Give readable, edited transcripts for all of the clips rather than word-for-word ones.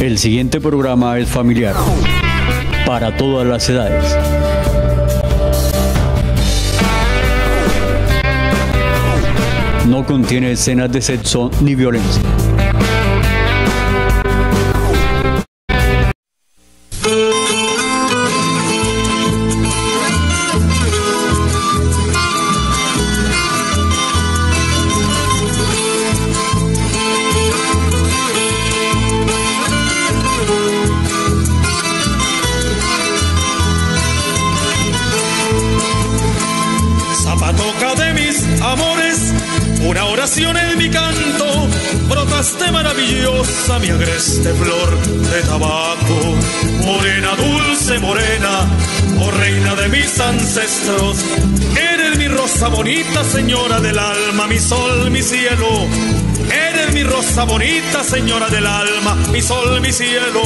El siguiente programa es familiar, para todas las edades. No contiene escenas de sexo ni violencia. Zapatoca de mis amores, una oración en mi canto, brotaste maravillosa mi agreste flor de tabaco. Morena, dulce morena, oh reina de mis ancestros, eres mi rosa bonita, señora del alma, mi sol, mi cielo. Eres mi rosa bonita, señora del alma, mi sol, mi cielo.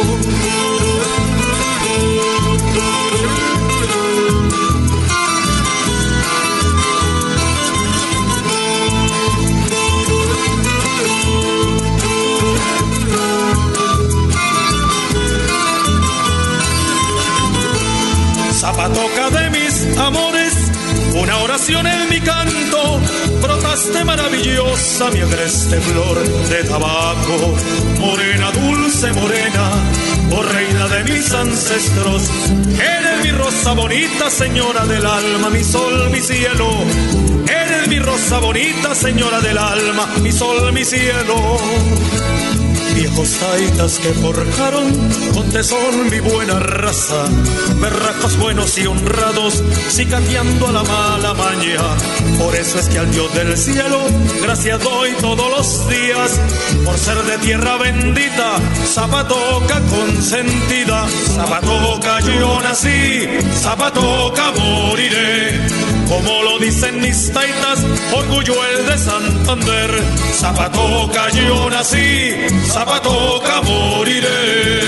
Zapatoca de mis amores, una oración en mi canto, brotaste maravillosa mi agreste flor de tabaco. Morena, dulce morena, oh reina de mis ancestros, eres mi rosa bonita, señora del alma, mi sol, mi cielo. Eres mi rosa bonita, señora del alma, mi sol, mi cielo. Viejos taitas que forjaron con tesón mi buena raza, berracos buenos y honrados, cicateando a la mala maña. Por eso es que al Dios del cielo gracias doy todos los días, por ser de tierra bendita, Zapatoca consentida. Zapatoca yo nací, Zapatoca moriré, como lo dicen mis taitas, orgullo el de Santander. Zapatoca yo nací, Zapatoca moriré.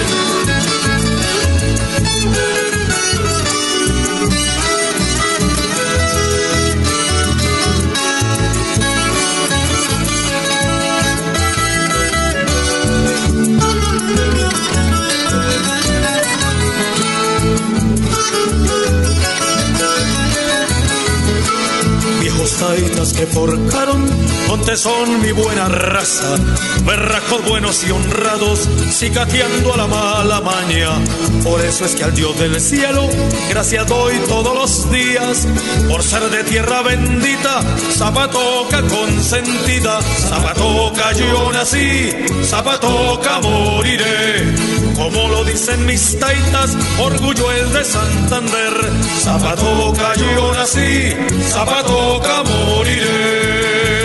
Taitas que forjaron con tesón mi buena raza, berracos buenos y honrados, cicateando a la mala maña. Por eso es que al Dios del cielo gracias doy todos los días, por ser de tierra bendita, Zapatoca consentida. Zapatoca yo nací, Zapatoca moriré, como lo dicen mis taitas, orgullo el de Santander. Zapatoca yo nací, Zapatoca moriré.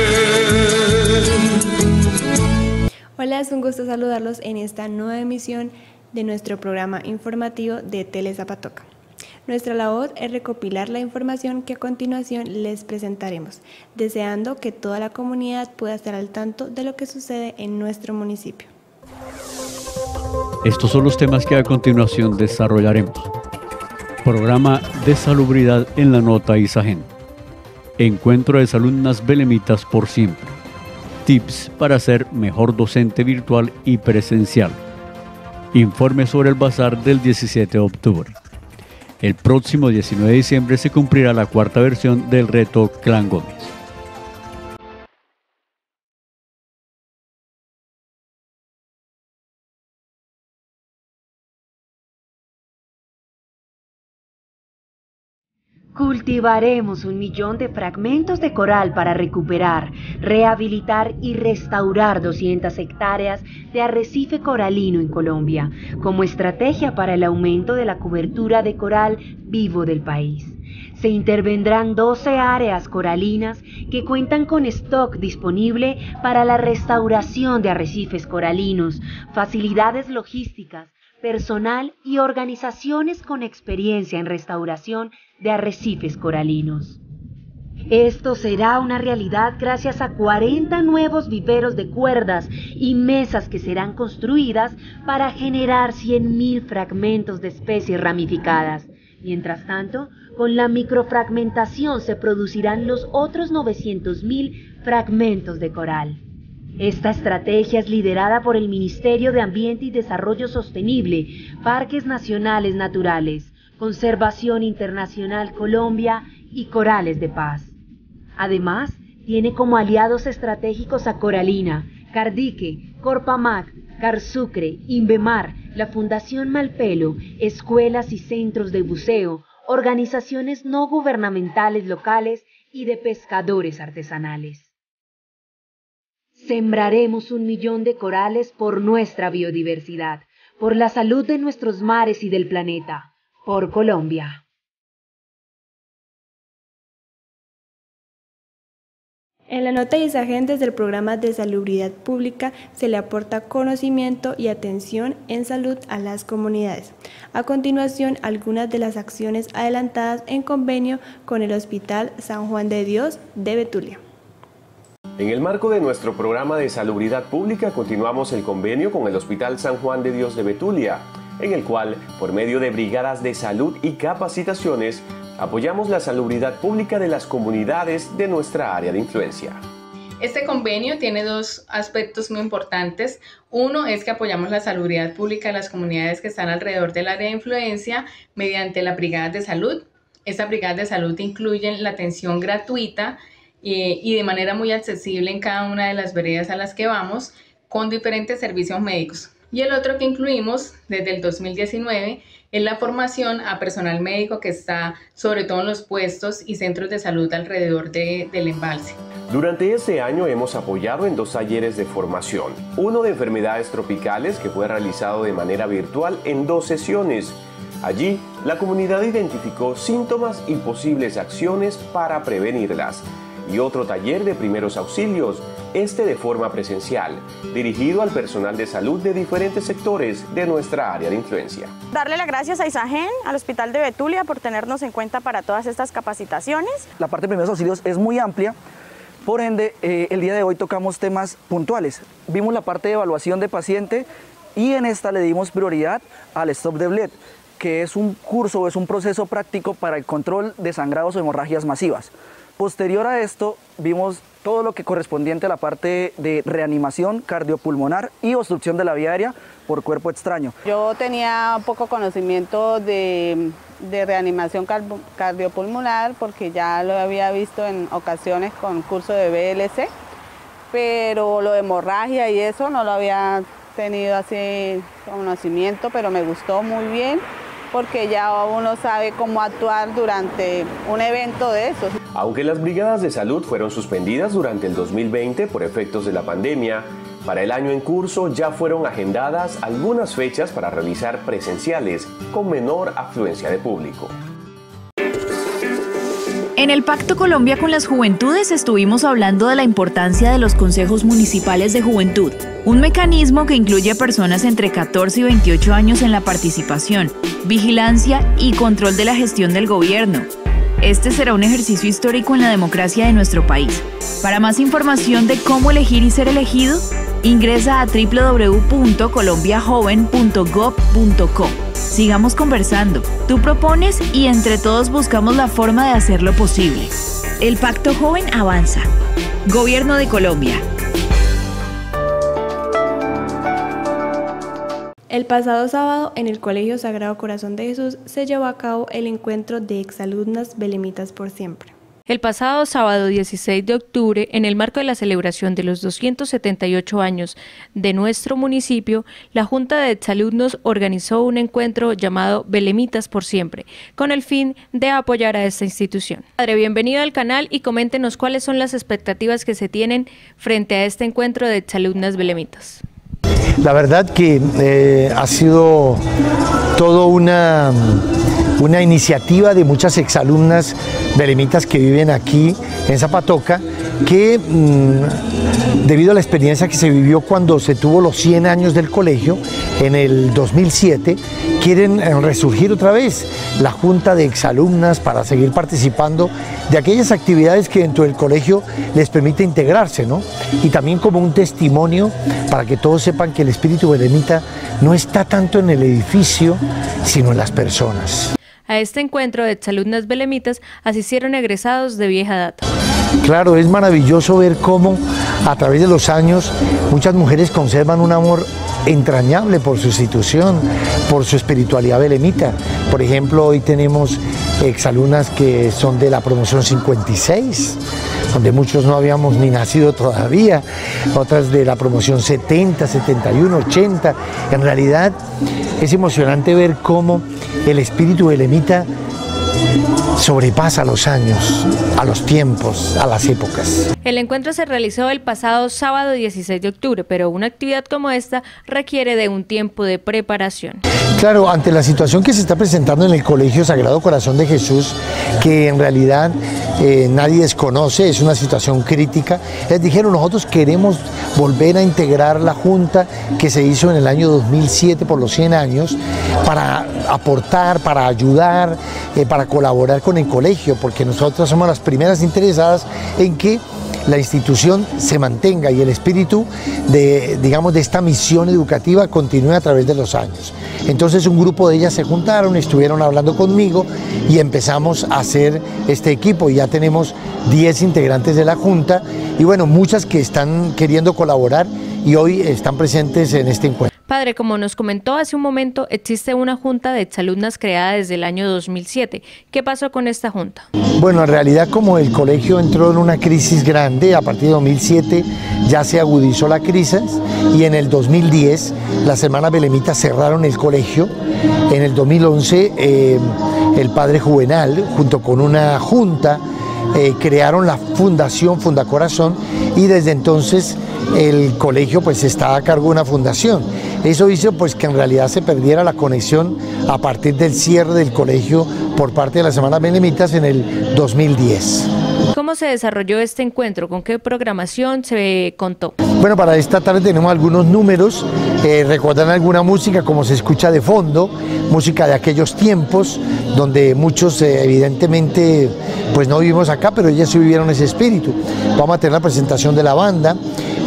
Hola, es un gusto saludarlos en esta nueva emisión de nuestro programa informativo de Tele Zapatoca. Nuestra labor es recopilar la información que a continuación les presentaremos, deseando que toda la comunidad pueda estar al tanto de lo que sucede en nuestro municipio. Estos son los temas que a continuación desarrollaremos. Programa de salubridad en la nota Isagen. Encuentro de alumnas belemitas por siempre. Tips para ser mejor docente virtual y presencial. Informe sobre el bazar del 17 de octubre. El próximo 19 de diciembre se cumplirá la cuarta versión del reto Clan Gómez. Cultivaremos 1 millón de fragmentos de coral para recuperar, rehabilitar y restaurar 200 hectáreas de arrecife coralino en Colombia, como estrategia para el aumento de la cobertura de coral vivo del país. Se intervendrán 12 áreas coralinas que cuentan con stock disponible para la restauración de arrecifes coralinos, facilidades logísticas, personal y organizaciones con experiencia en restauración de arrecifes coralinos. Esto será una realidad gracias a 40 nuevos viveros de cuerdas y mesas que serán construidas para generar 100.000 fragmentos de especies ramificadas. Mientras tanto, con la microfragmentación se producirán los otros 900.000 fragmentos de coral. Esta estrategia es liderada por el Ministerio de Ambiente y Desarrollo Sostenible, Parques Nacionales Naturales, Conservación Internacional Colombia y Corales de Paz. Además, tiene como aliados estratégicos a Coralina, Cardique, Corpamac, Carsucre, Invemar, la Fundación Malpelo, escuelas y centros de buceo, organizaciones no gubernamentales locales y de pescadores artesanales. Sembraremos 1 millón de corales por nuestra biodiversidad, por la salud de nuestros mares y del planeta, por Colombia. En la nota de Isagen, desde el programa de Salubridad Pública, se le aporta conocimiento y atención en salud a las comunidades. A continuación, algunas de las acciones adelantadas en convenio con el Hospital San Juan de Dios de Betulia. En el marco de nuestro programa de Salubridad Pública, continuamos el convenio con el Hospital San Juan de Dios de Betulia, en el cual, por medio de brigadas de salud y capacitaciones, apoyamos la salubridad pública de las comunidades de nuestra área de influencia. Este convenio tiene 2 aspectos muy importantes. Uno es que apoyamos la salubridad pública de las comunidades que están alrededor del área de influencia mediante las brigadas de salud. Estas brigadas de salud incluyen la atención gratuita y de manera muy accesible en cada una de las veredas a las que vamos, con diferentes servicios médicos. Y el otro que incluimos desde el 2019 es la formación a personal médico que está sobre todo en los puestos y centros de salud alrededor del embalse. Durante este año hemos apoyado en 2 talleres de formación. Uno de enfermedades tropicales que fue realizado de manera virtual en 2 sesiones. Allí, la comunidad identificó síntomas y posibles acciones para prevenirlas. Y otro taller de primeros auxilios, este de forma presencial, dirigido al personal de salud de diferentes sectores de nuestra área de influencia. Darle las gracias a Isagen, al Hospital de Betulia, por tenernos en cuenta para todas estas capacitaciones. La parte de primeros auxilios es muy amplia, por ende, el día de hoy tocamos temas puntuales. Vimos la parte de evaluación de paciente y en esta le dimos prioridad al Stop the Bleed, que es un curso o es un proceso práctico para el control de sangrados o hemorragias masivas. Posterior a esto, vimos todo lo que correspondiente a la parte de reanimación cardiopulmonar y obstrucción de la vía aérea por cuerpo extraño. Yo tenía poco conocimiento de reanimación cardiopulmonar porque ya lo había visto en ocasiones con curso de BLC, pero lo de hemorragia y eso no lo había tenido así conocimiento, pero me gustó muy bien, porque ya uno sabe cómo actuar durante un evento de esos. Aunque las brigadas de salud fueron suspendidas durante el 2020 por efectos de la pandemia, para el año en curso ya fueron agendadas algunas fechas para realizar presenciales con menor afluencia de público. En el Pacto Colombia con las Juventudes estuvimos hablando de la importancia de los consejos municipales de juventud, un mecanismo que incluye a personas entre 14 y 28 años en la participación, vigilancia y control de la gestión del gobierno. Este será un ejercicio histórico en la democracia de nuestro país. Para más información de cómo elegir y ser elegido, ingresa a www.colombiajoven.gov.co. Sigamos conversando. Tú propones y entre todos buscamos la forma de hacerlo posible. El Pacto Joven avanza. Gobierno de Colombia. El pasado sábado, en el Colegio Sagrado Corazón de Jesús, se llevó a cabo el encuentro de exalumnas belemitas por siempre. El pasado sábado 16 de octubre, en el marco de la celebración de los 278 años de nuestro municipio, la Junta de Exalumnos organizó un encuentro llamado Belemitas por Siempre, con el fin de apoyar a esta institución. Padre, bienvenido al canal y coméntenos cuáles son las expectativas que se tienen frente a este encuentro de exalumnas belemitas. La verdad que ha sido todo una iniciativa de muchas exalumnas belemitas que viven aquí en Zapatoca, que debido a la experiencia que se vivió cuando se tuvo los 100 años del colegio, en el 2007, quieren resurgir otra vez la Junta de Exalumnas para seguir participando de aquellas actividades que dentro del colegio les permite integrarse, ¿no? Y también como un testimonio para que todos sepan que el espíritu belemita no está tanto en el edificio, sino en las personas. A este encuentro de exalumnas belemitas asistieron egresados de vieja data. Claro, es maravilloso ver cómo a través de los años, muchas mujeres conservan un amor entrañable por su institución, por su espiritualidad belemita. Por ejemplo, hoy tenemos exalumnas que son de la promoción 56, donde muchos no habíamos ni nacido todavía, otras de la promoción 70, 71, 80. En realidad es emocionante ver cómo el espíritu belemita sobrepasa los años, a los tiempos, a las épocas. El encuentro se realizó el pasado sábado 16 de octubre, pero una actividad como esta requiere de un tiempo de preparación. Claro, ante la situación que se está presentando en el Colegio Sagrado Corazón de Jesús, que en realidad nadie desconoce, es una situación crítica, les dijeron: nosotros queremos volver a integrar la junta que se hizo en el año 2007 por los 100 años, para aportar, para ayudar, para colaborar con el colegio, porque nosotros somos las primeras interesadas en que la institución se mantenga y el espíritu de esta misión educativa continúe a través de los años. Entonces un grupo de ellas se juntaron, estuvieron hablando conmigo y empezamos a hacer este equipo. Y ya tenemos 10 integrantes de la junta y bueno, muchas que están queriendo colaborar y hoy están presentes en este encuentro. Padre, como nos comentó hace un momento, existe una junta de exalumnas creada desde el año 2007. ¿Qué pasó con esta junta? Bueno, en realidad como el colegio entró en una crisis grande, a partir de 2007 ya se agudizó la crisis y en el 2010 las hermanas belemitas cerraron el colegio. En el 2011 el padre Juvenal, junto con una junta, crearon la fundación Fundacorazón y desde entonces el colegio pues está a cargo de una fundación. Eso hizo pues que en realidad se perdiera la conexión a partir del cierre del colegio por parte de las hermanas belemitas en el 2010. ¿Cómo se desarrolló este encuentro? ¿Con qué programación se contó? Bueno, para esta tarde tenemos algunos números, recordan alguna música como se escucha de fondo, música de aquellos tiempos donde muchos evidentemente pues no vivimos acá, pero ellas sí vivieron ese espíritu. Vamos a tener la presentación de la banda,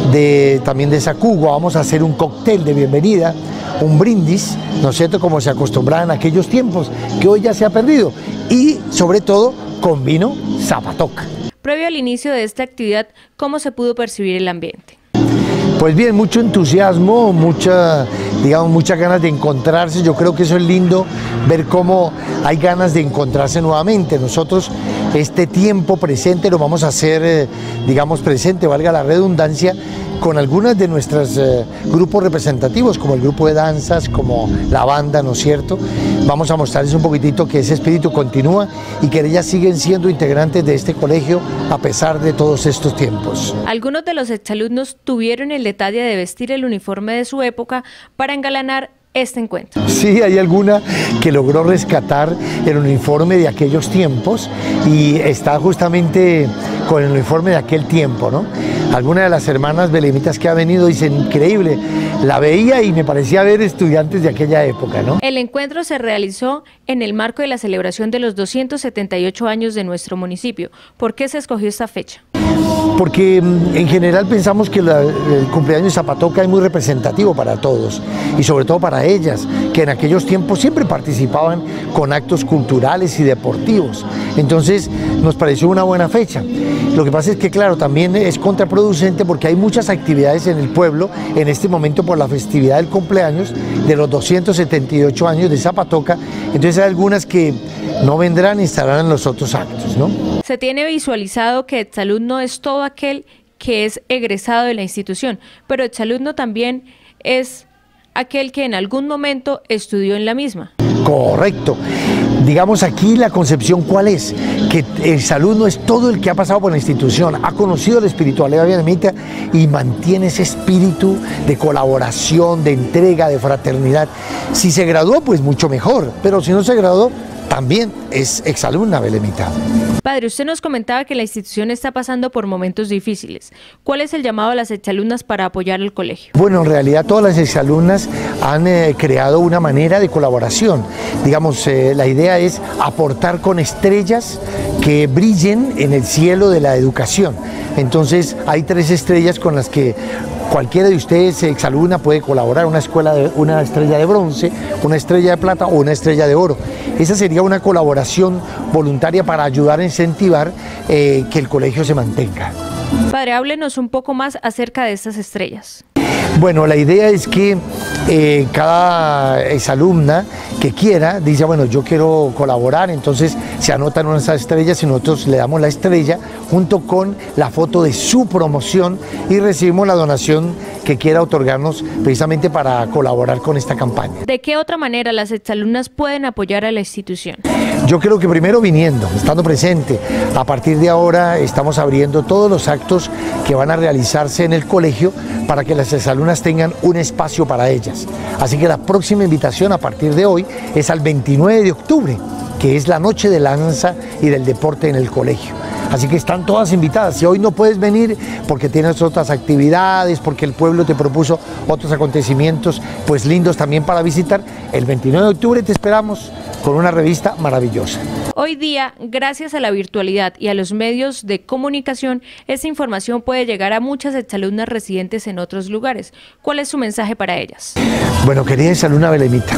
también de Sacugo, vamos a hacer un cóctel de bienvenida, un brindis, ¿no es cierto?, como se acostumbraba en aquellos tiempos, que hoy ya se ha perdido, y sobre todo con vino Zapatoca. Previo al inicio de esta actividad, ¿cómo se pudo percibir el ambiente? Pues bien, mucho entusiasmo, muchas ganas de encontrarse. Yo creo que eso es lindo, ver cómo hay ganas de encontrarse nuevamente. Nosotros este tiempo presente lo vamos a hacer, presente, valga la redundancia, con algunas de nuestros grupos representativos, como el grupo de danzas, como la banda, ¿no es cierto? Vamos a mostrarles un poquitito que ese espíritu continúa y que ellas siguen siendo integrantes de este colegio a pesar de todos estos tiempos. Algunos de los exalumnos tuvieron el detalle de vestir el uniforme de su época para engalanar este encuentro. Sí, hay alguna que logró rescatar el uniforme de aquellos tiempos y está justamente con el uniforme de aquel tiempo, ¿no? Alguna de las hermanas belemitas que ha venido dicen: increíble, la veía y me parecía ver estudiantes de aquella época, ¿no? El encuentro se realizó en el marco de la celebración de los 278 años de nuestro municipio. ¿Por qué se escogió esta fecha? Porque en general pensamos que el cumpleaños de Zapatoca es muy representativo para todos y sobre todo para ellas, que en aquellos tiempos siempre participaban con actos culturales y deportivos. Entonces nos pareció una buena fecha. Lo que pasa es que claro, también es contraproducente porque hay muchas actividades en el pueblo en este momento por la festividad del cumpleaños de los 278 años de Zapatoca. Entonces hay algunas que no vendrán y estarán en los otros actos, ¿no? Se tiene visualizado que exalumno es todo aquel que es egresado de la institución, pero exalumno también es aquel que en algún momento estudió en la misma. Correcto. Digamos aquí la concepción ¿cuál es? Que el exalumno es todo el que ha pasado por la institución, ha conocido la espiritualidad belemita y mantiene ese espíritu de colaboración, de entrega, de fraternidad. Si se graduó, pues mucho mejor, pero si no se graduó, también es exalumna belemita. Padre, usted nos comentaba que la institución está pasando por momentos difíciles. ¿Cuál es el llamado a las exalumnas para apoyar al colegio? Bueno, en realidad todas las exalumnas han creado una manera de colaboración. La idea es aportar con estrellas que brillen en el cielo de la educación. Entonces hay 3 estrellas con las que cualquiera de ustedes, exalumna, puede colaborar, una estrella de bronce, una estrella de plata o una estrella de oro. Esa sería una colaboración voluntaria para ayudar a incentivar que el colegio se mantenga. Padre, háblenos un poco más acerca de estas estrellas. Bueno, la idea es que cada exalumna que quiera dice, bueno, yo quiero colaborar, entonces se anotan unas estrellas y nosotros le damos la estrella junto con la foto de su promoción y recibimos la donación que quiera otorgarnos precisamente para colaborar con esta campaña. ¿De qué otra manera las exalumnas pueden apoyar a la institución? Yo creo que primero viniendo, estando presente. A partir de ahora estamos abriendo todos los actos que van a realizarse en el colegio para que las exalumnas tengan un espacio para ellas. Así que la próxima invitación a partir de hoy es al 29 de octubre, que es la noche de la danza y del deporte en el colegio. Así que están todas invitadas. Si hoy no puedes venir porque tienes otras actividades, porque el pueblo te propuso otros acontecimientos pues lindos también para visitar, el 29 de octubre te esperamos con una revista maravillosa. Hoy día, gracias a la virtualidad y a los medios de comunicación, esta información puede llegar a muchas exalumnas residentes en otros lugares. ¿Cuál es su mensaje para ellas? Bueno, querida exalumna belemita,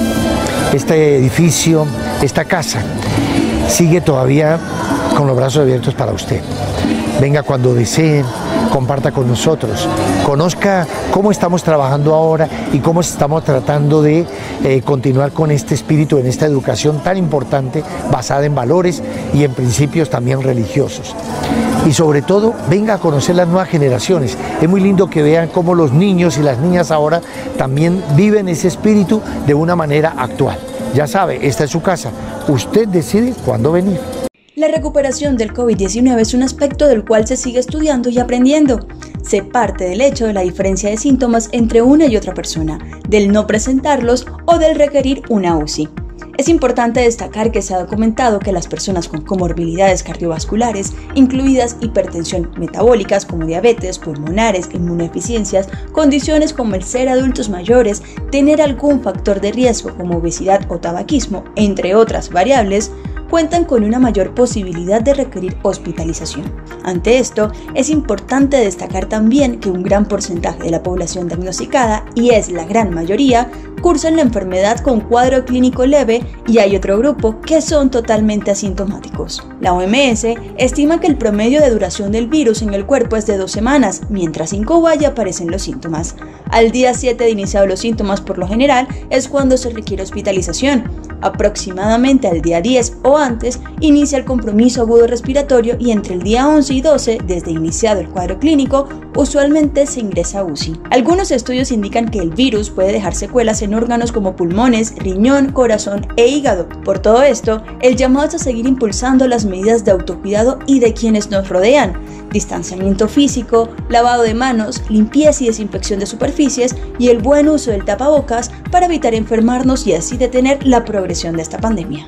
este edificio, esta casa, sigue todavía con los brazos abiertos para usted. Venga cuando desee, comparta con nosotros, conozca cómo estamos trabajando ahora y cómo estamos tratando de continuar con este espíritu, en esta educación tan importante, basada en valores y en principios también religiosos. Y sobre todo, venga a conocer las nuevas generaciones. Es muy lindo que vean cómo los niños y las niñas ahora también viven ese espíritu de una manera actual. Ya sabe, esta es su casa. Usted decide cuándo venir. La recuperación del COVID-19 es un aspecto del cual se sigue estudiando y aprendiendo. Se parte del hecho de la diferencia de síntomas entre una y otra persona, del no presentarlos o del requerir una UCI. Es importante destacar que se ha documentado que las personas con comorbilidades cardiovasculares, incluidas hipertensión metabólicas como diabetes, pulmonares, inmunodeficiencias, condiciones como el ser adultos mayores, tener algún factor de riesgo como obesidad o tabaquismo, entre otras variables, cuentan con una mayor posibilidad de requerir hospitalización. Ante esto, es importante destacar también que un gran porcentaje de la población diagnosticada, y es la gran mayoría, cursan la enfermedad con cuadro clínico leve y hay otro grupo que son totalmente asintomáticos. La OMS estima que el promedio de duración del virus en el cuerpo es de 2 semanas, mientras incuba y aparecen los síntomas. Al día 7 de iniciados los síntomas, por lo general, es cuando se requiere hospitalización. Aproximadamente al día 10 o antes, inicia el compromiso agudo respiratorio y entre el día 11 y 12, desde iniciado el cuadro clínico, usualmente se ingresa a UCI. Algunos estudios indican que el virus puede dejar secuelas en órganos como pulmones, riñón, corazón e hígado. Por todo esto, el llamado es a seguir impulsando las medidas de autocuidado y de quienes nos rodean: distanciamiento físico, lavado de manos, limpieza y desinfección de superficies y el buen uso del tapabocas para evitar enfermarnos y así detener la progresión de esta pandemia.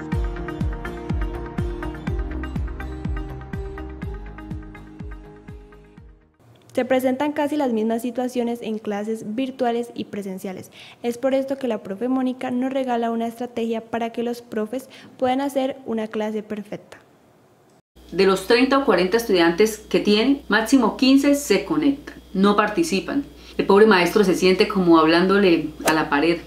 Se presentan casi las mismas situaciones en clases virtuales y presenciales. Es por esto que la profe Mónica nos regala una estrategia para que los profes puedan hacer una clase perfecta. De los 30 o 40 estudiantes que tienen, máximo 15 se conectan, no participan. El pobre maestro se siente como hablándole a la pared.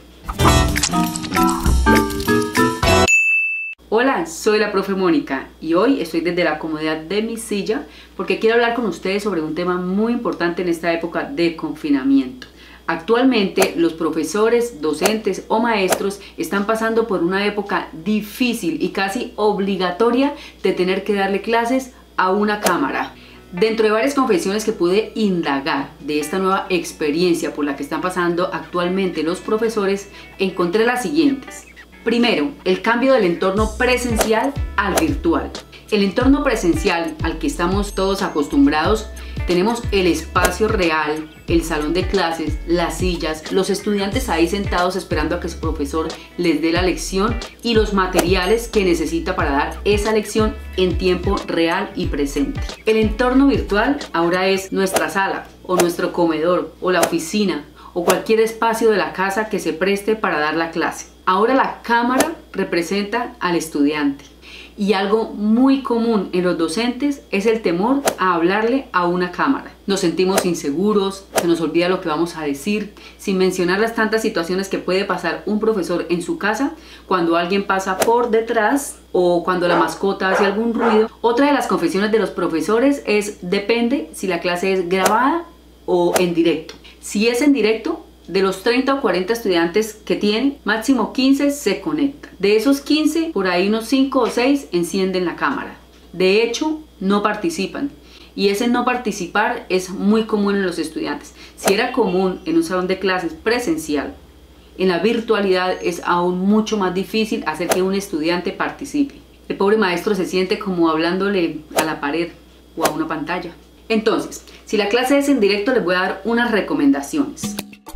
Hola, soy la profe Mónica y hoy estoy desde la comodidad de mi silla porque quiero hablar con ustedes sobre un tema muy importante en esta época de confinamiento. Actualmente los profesores, docentes o maestros están pasando por una época difícil y casi obligatoria de tener que darle clases a una cámara. Dentro de varias confesiones que pude indagar de esta nueva experiencia por la que están pasando actualmente los profesores, encontré las siguientes. Primero, el cambio del entorno presencial al virtual. El entorno presencial al que estamos todos acostumbrados, tenemos el espacio real, el salón de clases, las sillas, los estudiantes ahí sentados esperando a que su profesor les dé la lección y los materiales que necesita para dar esa lección en tiempo real y presente. El entorno virtual ahora es nuestra sala o nuestro comedor o la oficina o cualquier espacio de la casa que se preste para dar la clase. Ahora la cámara representa al estudiante Y algo muy común en los docentes es el temor a hablarle a una cámara. Nos sentimos inseguros, se nos olvida lo que vamos a decir, sin mencionar las tantas situaciones que puede pasar un profesor en su casa cuando alguien pasa por detrás o cuando la mascota hace algún ruido. Otra de las confesiones de los profesores es: depende si la clase es grabada o en directo. Si es en directo, de los 30 o 40 estudiantes que tienen, máximo 15 se conectan. De esos 15, por ahí unos 5 o 6 encienden la cámara. De hecho, no participan. Y ese no participar es muy común en los estudiantes. Si era común en un salón de clases presencial, en la virtualidad es aún mucho más difícil hacer que un estudiante participe. El pobre maestro se siente como hablándole a la pared o a una pantalla. Entonces, si la clase es en directo, les voy a dar unas recomendaciones.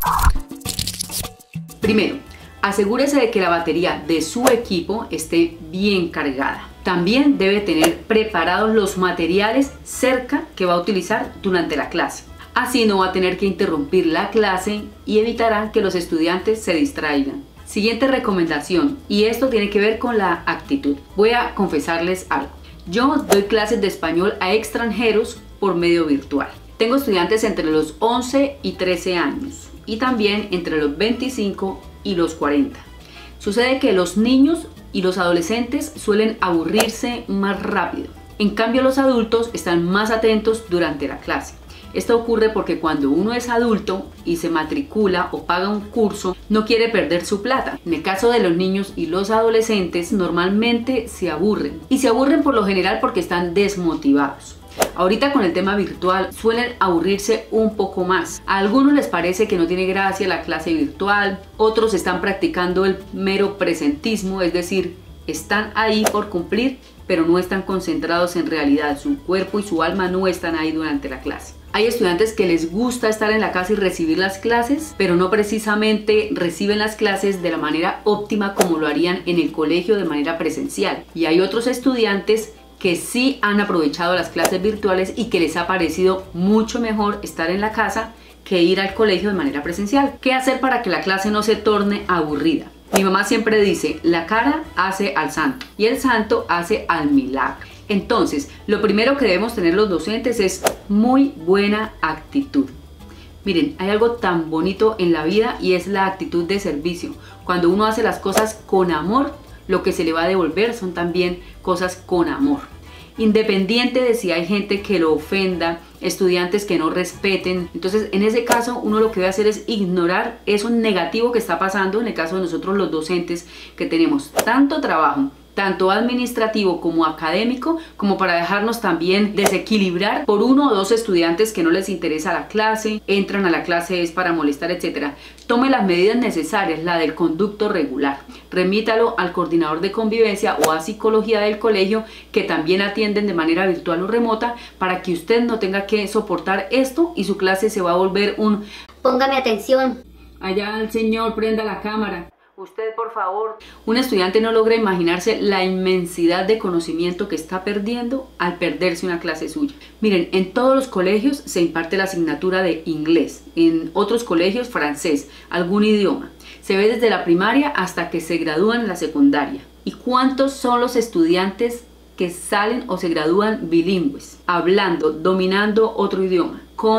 Primero, asegúrese de que la batería de su equipo esté bien cargada. También debe tener preparados los materiales cerca que va a utilizar durante la clase. Así no va a tener que interrumpir la clase y evitará que los estudiantes se distraigan. Siguiente recomendación, y esto tiene que ver con la actitud. Voy a confesarles algo. Yo doy clases de español a extranjeros por medio virtual. Tengo estudiantes entre los 11 y 13 años y también entre los 25 y los 40. Sucede que los niños y los adolescentes suelen aburrirse más rápido. En cambio, los adultos están más atentos durante la clase. Esto ocurre porque cuando uno es adulto y se matricula o paga un curso, no quiere perder su plata. En el caso de los niños y los adolescentes, normalmente se aburren. Y se aburren por lo general porque están desmotivados. Ahorita con el tema virtual suelen aburrirse un poco más. A algunos les parece que no tiene gracia la clase virtual, otros están practicando el mero presentismo, es decir, están ahí por cumplir, pero no están concentrados en realidad. Su cuerpo y su alma no están ahí durante la clase. Hay estudiantes que les gusta estar en la casa y recibir las clases, pero no precisamente reciben las clases de la manera óptima como lo harían en el colegio de manera presencial. Y hay otros estudiantes que sí han aprovechado las clases virtuales y que les ha parecido mucho mejor estar en la casa que ir al colegio de manera presencial. ¿Qué hacer para que la clase no se torne aburrida? Mi mamá siempre dice: la cara hace al santo y el santo hace al milagro. Entonces, lo primero que debemos tener los docentes es muy buena actitud. Miren, hay algo tan bonito en la vida y es la actitud de servicio. Cuando uno hace las cosas con amor, lo que se le va a devolver son también cosas con amor. Independiente de si hay gente que lo ofenda, estudiantes que no respeten. Entonces, en ese caso, uno lo que debe hacer es ignorar eso negativo que está pasando. En el caso de nosotros los docentes, que tenemos tanto trabajo, tanto administrativo como académico, como para dejarnos también desequilibrar por uno o dos estudiantes que no les interesa la clase, entran a la clase es para molestar, etc. Tome las medidas necesarias, la del conducto regular. Remítalo al coordinador de convivencia o a psicología del colegio, que también atienden de manera virtual o remota, para que usted no tenga que soportar esto y su clase se va a volver un póngame atención. Allá el señor, prenda la cámara. Usted, por favor. Un estudiante no logra imaginarse la inmensidad de conocimiento que está perdiendo al perderse una clase suya. Miren, en todos los colegios se imparte la asignatura de inglés, en otros colegios francés, algún idioma. Se ve desde la primaria hasta que se gradúan en la secundaria. ¿Y cuántos son los estudiantes que salen o se gradúan bilingües, hablando, dominando otro idioma?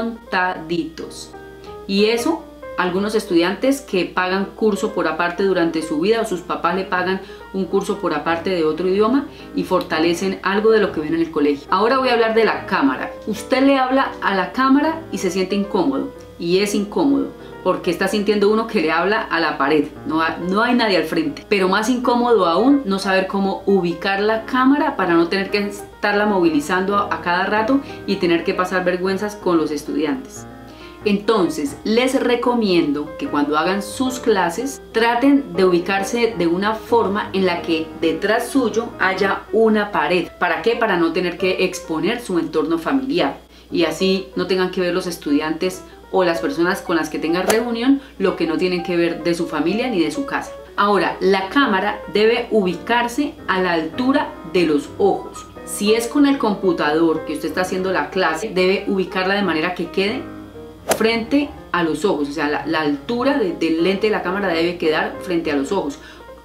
Contaditos. Y eso, algunos estudiantes que pagan curso por aparte durante su vida, o sus papás le pagan un curso por aparte de otro idioma y fortalecen algo de lo que ven en el colegio. Ahora voy a hablar de la cámara. Usted le habla a la cámara y se siente incómodo, y es incómodo porque está sintiendo uno que le habla a la pared, no hay nadie al frente. Pero más incómodo aún no saber cómo ubicar la cámara para no tener que estarla movilizando a cada rato y tener que pasar vergüenzas con los estudiantes. Entonces, les recomiendo que cuando hagan sus clases traten de ubicarse de una forma en la que detrás suyo haya una pared. ¿Para qué? Para no tener que exponer su entorno familiar y así no tengan que ver los estudiantes o las personas con las que tengan reunión lo que no tienen que ver de su familia ni de su casa. Ahora, la cámara debe ubicarse a la altura de los ojos. Si es con el computador que usted está haciendo la clase, debe ubicarla de manera que quede frente a los ojos, o sea, la altura del lente de la cámara debe quedar frente a los ojos.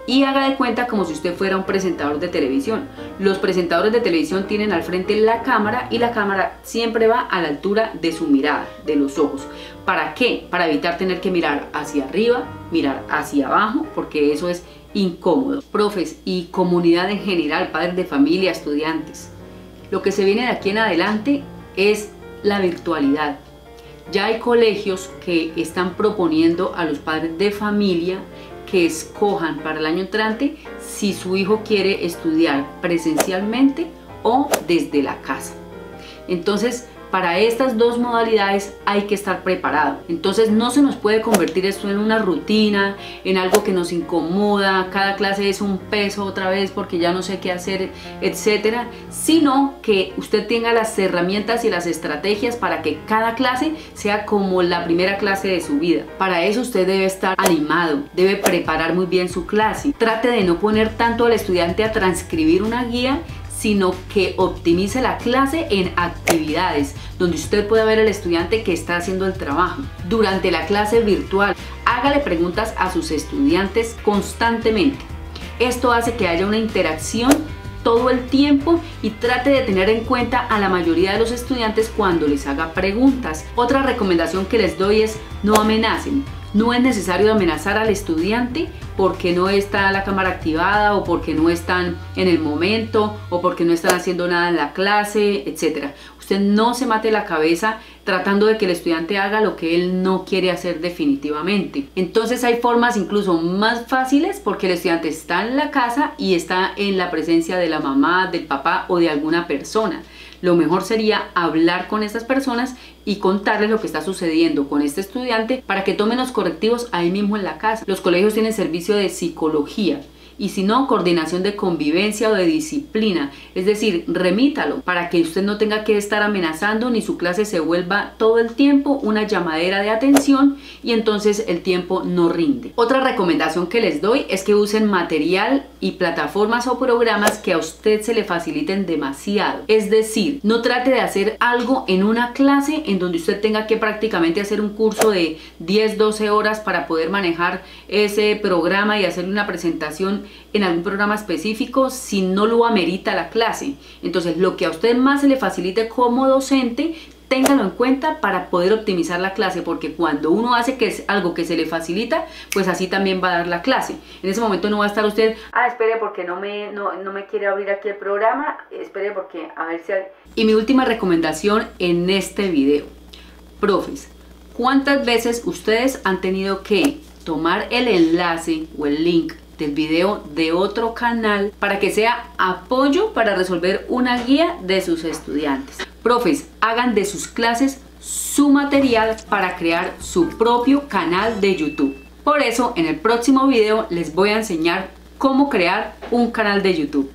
y haga de cuenta como si usted fuera un presentador de televisión. Los presentadores de televisión tienen al frente la cámara y la cámara siempre va a la altura de su mirada, de los ojos. ¿Para qué? Para evitar tener que mirar hacia arriba, mirar hacia abajo, porque eso es incómodo. Profes y comunidad en general, padres de familia, estudiantes, lo que se viene de aquí en adelante es la virtualidad. Ya hay colegios que están proponiendo a los padres de familia que escojan para el año entrante si su hijo quiere estudiar presencialmente o desde la casa. Entonces, para estas dos modalidades hay que estar preparado. Entonces no se nos puede convertir esto en una rutina, en algo que nos incomoda, cada clase es un peso otra vez porque ya no sé qué hacer, etcétera, sino que usted tenga las herramientas y las estrategias para que cada clase sea como la primera clase de su vida. Para eso usted debe estar animado, debe preparar muy bien su clase. Trate de no poner tanto al estudiante a transcribir una guía, sino que optimice la clase en actividades donde usted pueda ver al estudiante que está haciendo el trabajo. Durante la clase virtual, hágale preguntas a sus estudiantes constantemente. Esto hace que haya una interacción todo el tiempo y trate de tener en cuenta a la mayoría de los estudiantes cuando les haga preguntas. Otra recomendación que les doy es no amenacen. No es necesario amenazar al estudiante porque no está la cámara activada o porque no están en el momento o porque no están haciendo nada en la clase, etc. Usted no se mate la cabeza tratando de que el estudiante haga lo que él no quiere hacer definitivamente. Entonces hay formas incluso más fáciles porque el estudiante está en la casa y está en la presencia de la mamá, del papá o de alguna persona. Lo mejor sería hablar con estas personas y contarles lo que está sucediendo con este estudiante para que tomen los correctivos ahí mismo en la casa. Los colegios tienen servicio de psicología y si no, coordinación de convivencia o de disciplina, es decir, remítalo para que usted no tenga que estar amenazando ni su clase se vuelva todo el tiempo una llamadera de atención y entonces el tiempo no rinde. Otra recomendación que les doy es que usen material y plataformas o programas que a usted se le faciliten demasiado, es decir, no trate de hacer algo en una clase en donde usted tenga que prácticamente hacer un curso de 10-12 horas para poder manejar ese programa y hacerle una presentación en algún programa específico si no lo amerita la clase. Entonces lo que a usted más se le facilite como docente, téngalo en cuenta para poder optimizar la clase, porque cuando uno hace que es algo que se le facilita, pues así también va a dar la clase. En ese momento no va a estar usted, espere porque no me quiere abrir aquí el programa, espere porque a ver si... Y mi última recomendación en este video, profes, ¿cuántas veces ustedes han tenido que tomar el enlace o el link del video de otro canal para que sea apoyo para resolver una guía de sus estudiantes? Profes, hagan de sus clases su material para crear su propio canal de YouTube. Por eso, en el próximo video les voy a enseñar cómo crear un canal de YouTube.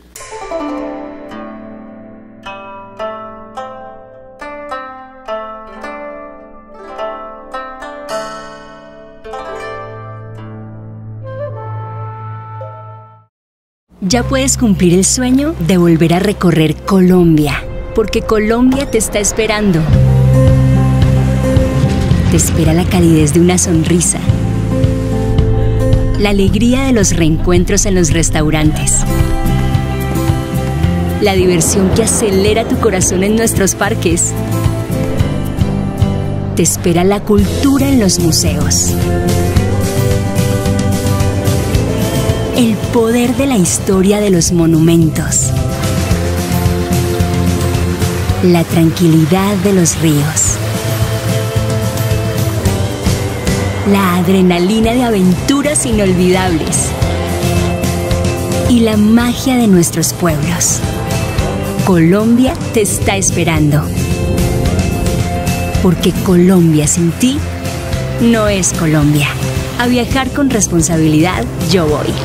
Ya puedes cumplir el sueño de volver a recorrer Colombia, porque Colombia te está esperando. Te espera la calidez de una sonrisa, la alegría de los reencuentros en los restaurantes, la diversión que acelera tu corazón en nuestros parques. Te espera la cultura en los museos. El poder de la historia de los monumentos. La tranquilidad de los ríos. La adrenalina de aventuras inolvidables. Y la magia de nuestros pueblos. Colombia te está esperando. Porque Colombia sin ti no es Colombia. A viajar con responsabilidad, yo voy.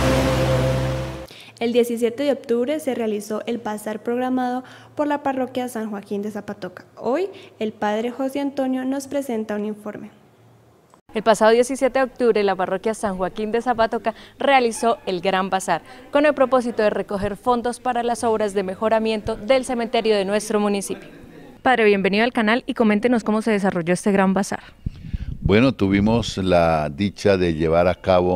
El 17 de octubre se realizó el bazar programado por la parroquia San Joaquín de Zapatoca. Hoy, el padre José Antonio nos presenta un informe. El pasado 17 de octubre, la parroquia San Joaquín de Zapatoca realizó el Gran Bazar, con el propósito de recoger fondos para las obras de mejoramiento del cementerio de nuestro municipio. Padre, bienvenido al canal y coméntenos cómo se desarrolló este Gran Bazar. Bueno, tuvimos la dicha de llevar a cabo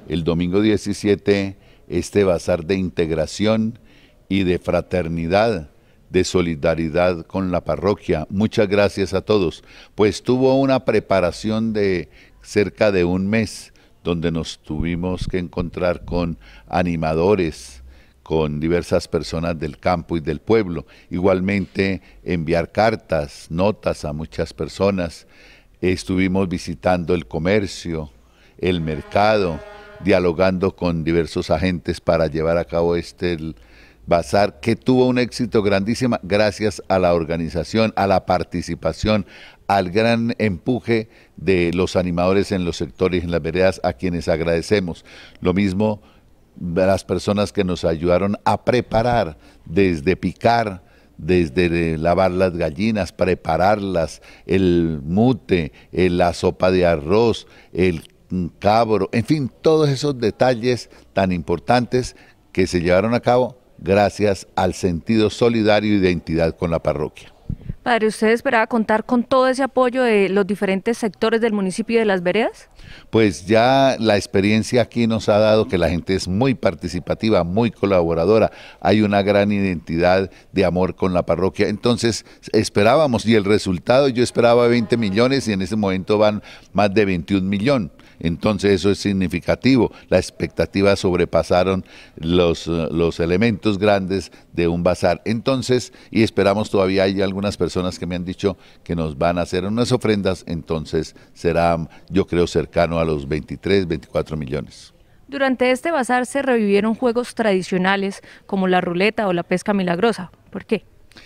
el domingo 17 este bazar de integración y de fraternidad, de solidaridad con la parroquia. Muchas gracias a todos, pues tuvo una preparación de cerca de un mes, donde nos tuvimos que encontrar con animadores, con diversas personas del campo y del pueblo, igualmente enviar cartas, notas a muchas personas. Estuvimos visitando el comercio, el mercado, dialogando con diversos agentes para llevar a cabo el bazar, que tuvo un éxito grandísimo gracias a la organización, a la participación, al gran empuje de los animadores en los sectores, en las veredas, a quienes agradecemos. Lo mismo las personas que nos ayudaron a preparar, desde picar, desde lavar las gallinas, prepararlas, el mute, la sopa de arroz, el cabro, en fin, todos esos detalles tan importantes que se llevaron a cabo gracias al sentido solidario y de identidad con la parroquia. Padre, ¿usted esperaba contar con todo ese apoyo de los diferentes sectores del municipio y de las veredas? Pues ya la experiencia aquí nos ha dado que la gente es muy participativa, muy colaboradora, hay una gran identidad de amor con la parroquia, entonces esperábamos, y el resultado, yo esperaba 20 millones y en ese momento van más de 21 millones. Entonces eso es significativo, las expectativas sobrepasaron los elementos grandes de un bazar. Entonces, y esperamos, todavía hay algunas personas que me han dicho que nos van a hacer unas ofrendas, entonces será, yo creo, cercano a los 23, 24 millones. Durante este bazar se revivieron juegos tradicionales como la ruleta o la pesca milagrosa. ¿Por qué?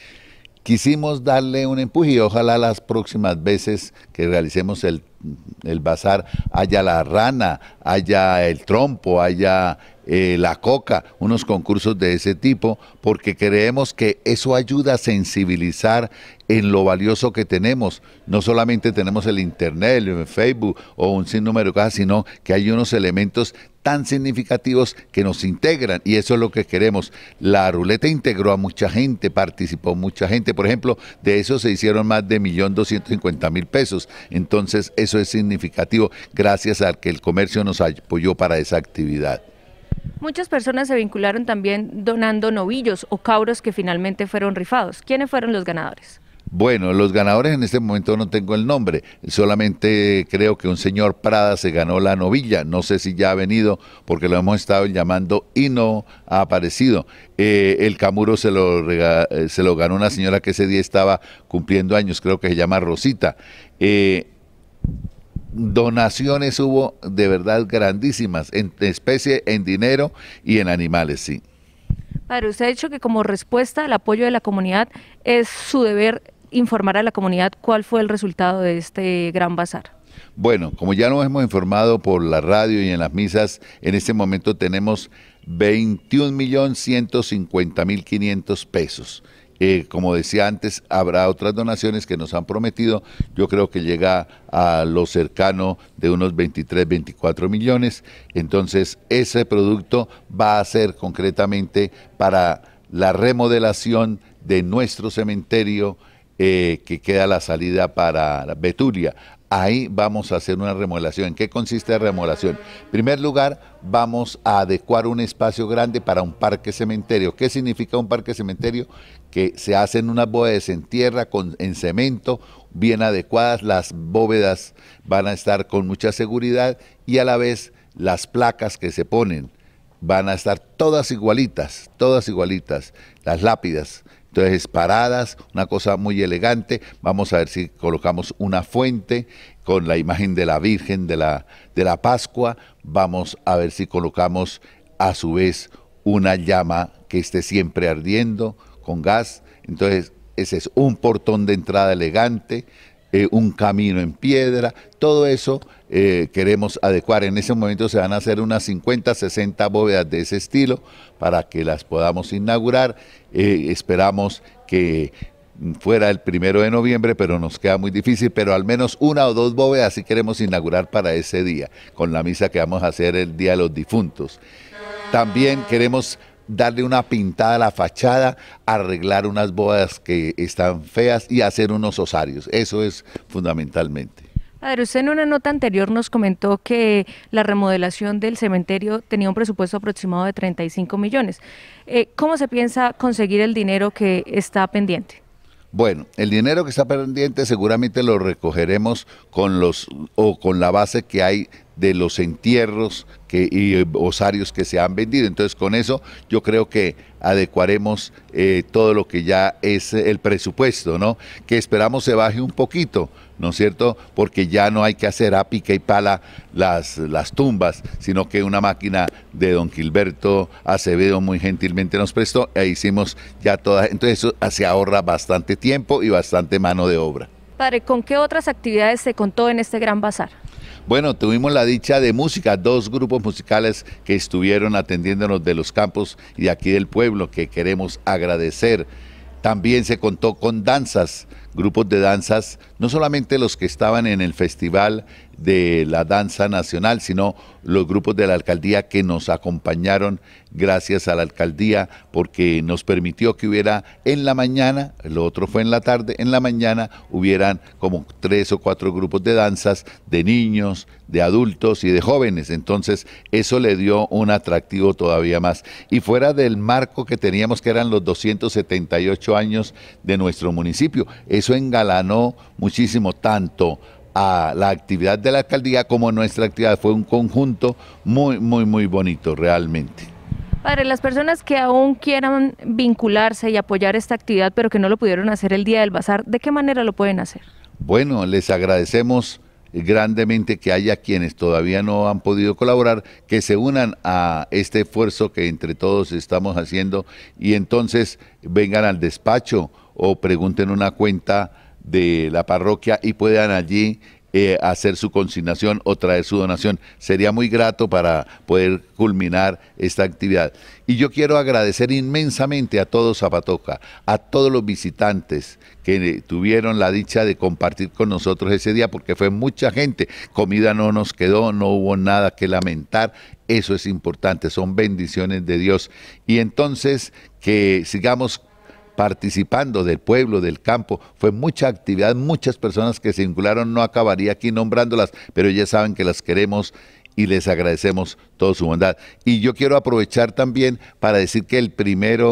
Quisimos darle un empuje y ojalá las próximas veces que realicemos el bazar haya la rana, haya el trompo, haya la coca, unos concursos de ese tipo, porque creemos que eso ayuda a sensibilizar en lo valioso que tenemos. No solamente tenemos el internet, el Facebook o un sinnúmero de cosas, sino que hay unos elementos tan significativos que nos integran, y eso es lo que queremos. La ruleta integró a mucha gente, participó mucha gente, por ejemplo, de eso se hicieron más de 1.250.000 pesos, entonces eso es significativo gracias a que el comercio nos apoyó para esa actividad. Muchas personas se vincularon también donando novillos o cabros que finalmente fueron rifados. ¿Quiénes fueron los ganadores? Bueno, los ganadores en este momento no tengo el nombre, solamente creo que un señor Prada se ganó la novilla, no sé si ya ha venido porque lo hemos estado llamando y no ha aparecido. El camuro se lo ganó una señora que ese día estaba cumpliendo años, creo que se llama Rosita. Donaciones hubo de verdad grandísimas, en especie, en dinero y en animales, sí. Padre, usted ha dicho que como respuesta al apoyo de la comunidad es su deber informar a la comunidad cuál fue el resultado de este gran bazar. Bueno, como ya nos hemos informado por la radio y en las misas, en este momento tenemos 21.150.500 pesos. Como decía antes, habrá otras donaciones que nos han prometido, yo creo que llega a lo cercano de unos 23, 24 millones, entonces ese producto va a ser concretamente para la remodelación de nuestro cementerio que queda a la salida para Betulia. Ahí vamos a hacer una remodelación. ¿En qué consiste la remodelación? En primer lugar, vamos a adecuar un espacio grande para un parque cementerio. ¿Qué significa un parque cementerio? Que se hacen unas bóvedas en tierra, en cemento, bien adecuadas. Las bóvedas van a estar con mucha seguridad y a la vez las placas que se ponen van a estar todas igualitas, las lápidas. Entonces, paradas, una cosa muy elegante. Vamos a ver si colocamos una fuente con la imagen de la Virgen de la Pascua. Vamos a ver si colocamos a su vez una llama que esté siempre ardiendo con gas. Entonces, ese es un portón de entrada elegante, un camino en piedra, todo eso queremos adecuar. En ese momento se van a hacer unas 50, 60 bóvedas de ese estilo para que las podamos inaugurar. Esperamos que fuera el 1 de noviembre, pero nos queda muy difícil, pero al menos 1 o 2 bóvedas sí queremos inaugurar para ese día, con la misa que vamos a hacer el Día de los Difuntos. También queremos darle una pintada a la fachada, arreglar unas bóvedas que están feas y hacer unos osarios. Eso es fundamentalmente. Padre, usted en una nota anterior nos comentó que la remodelación del cementerio tenía un presupuesto aproximado de 35 millones. ¿Cómo se piensa conseguir el dinero que está pendiente? Bueno, el dinero que está pendiente seguramente lo recogeremos con la base que hay de los entierros y osarios que se han vendido. Entonces, con eso yo creo que adecuaremos todo lo que ya es el presupuesto, ¿no? Que esperamos se baje un poquito, ¿no es cierto? Porque ya no hay que hacer a pica y pala las tumbas, sino que una máquina de don Gilberto Acevedo muy gentilmente nos prestó e hicimos ya todas. Entonces eso se ahorra bastante tiempo y bastante mano de obra. Padre, ¿con qué otras actividades se contó en este gran bazar? Bueno, tuvimos la dicha de música, 2 grupos musicales que estuvieron atendiéndonos de los campos y de aquí del pueblo, que queremos agradecer. También se contó con danzas, grupos de danzas, no solamente los que estaban en el Festival de la Danza Nacional, sino los grupos de la alcaldía que nos acompañaron, gracias a la alcaldía, porque nos permitió que hubiera en la mañana, lo otro fue en la tarde, en la mañana hubieran como 3 o 4 grupos de danzas, de niños, de adultos y de jóvenes. Entonces eso le dio un atractivo todavía más. Y fuera del marco que teníamos, que eran los 278 años de nuestro municipio, eso engalanó muchísimo tanto a la actividad de la alcaldía como nuestra actividad. Fue un conjunto muy, muy, muy bonito realmente. Padre, las personas que aún quieran vincularse y apoyar esta actividad, pero que no lo pudieron hacer el día del bazar, ¿de qué manera lo pueden hacer? Bueno, les agradecemos grandemente que haya quienes todavía no han podido colaborar, que se unan a este esfuerzo que entre todos estamos haciendo y entonces vengan al despacho o pregunten una cuenta de la parroquia y puedan allí hacer su consignación o traer su donación. Sería muy grato para poder culminar esta actividad. Y yo quiero agradecer inmensamente a todo Zapatoca, a todos los visitantes que tuvieron la dicha de compartir con nosotros ese día, porque fue mucha gente. Comida no nos quedó, no hubo nada que lamentar. Eso es importante, son bendiciones de Dios. Y entonces que sigamos participando del pueblo, del campo. Fue mucha actividad, muchas personas que se vincularon, no acabaría aquí nombrándolas, pero ya saben que las queremos y les agradecemos toda su bondad. Y yo quiero aprovechar también para decir que el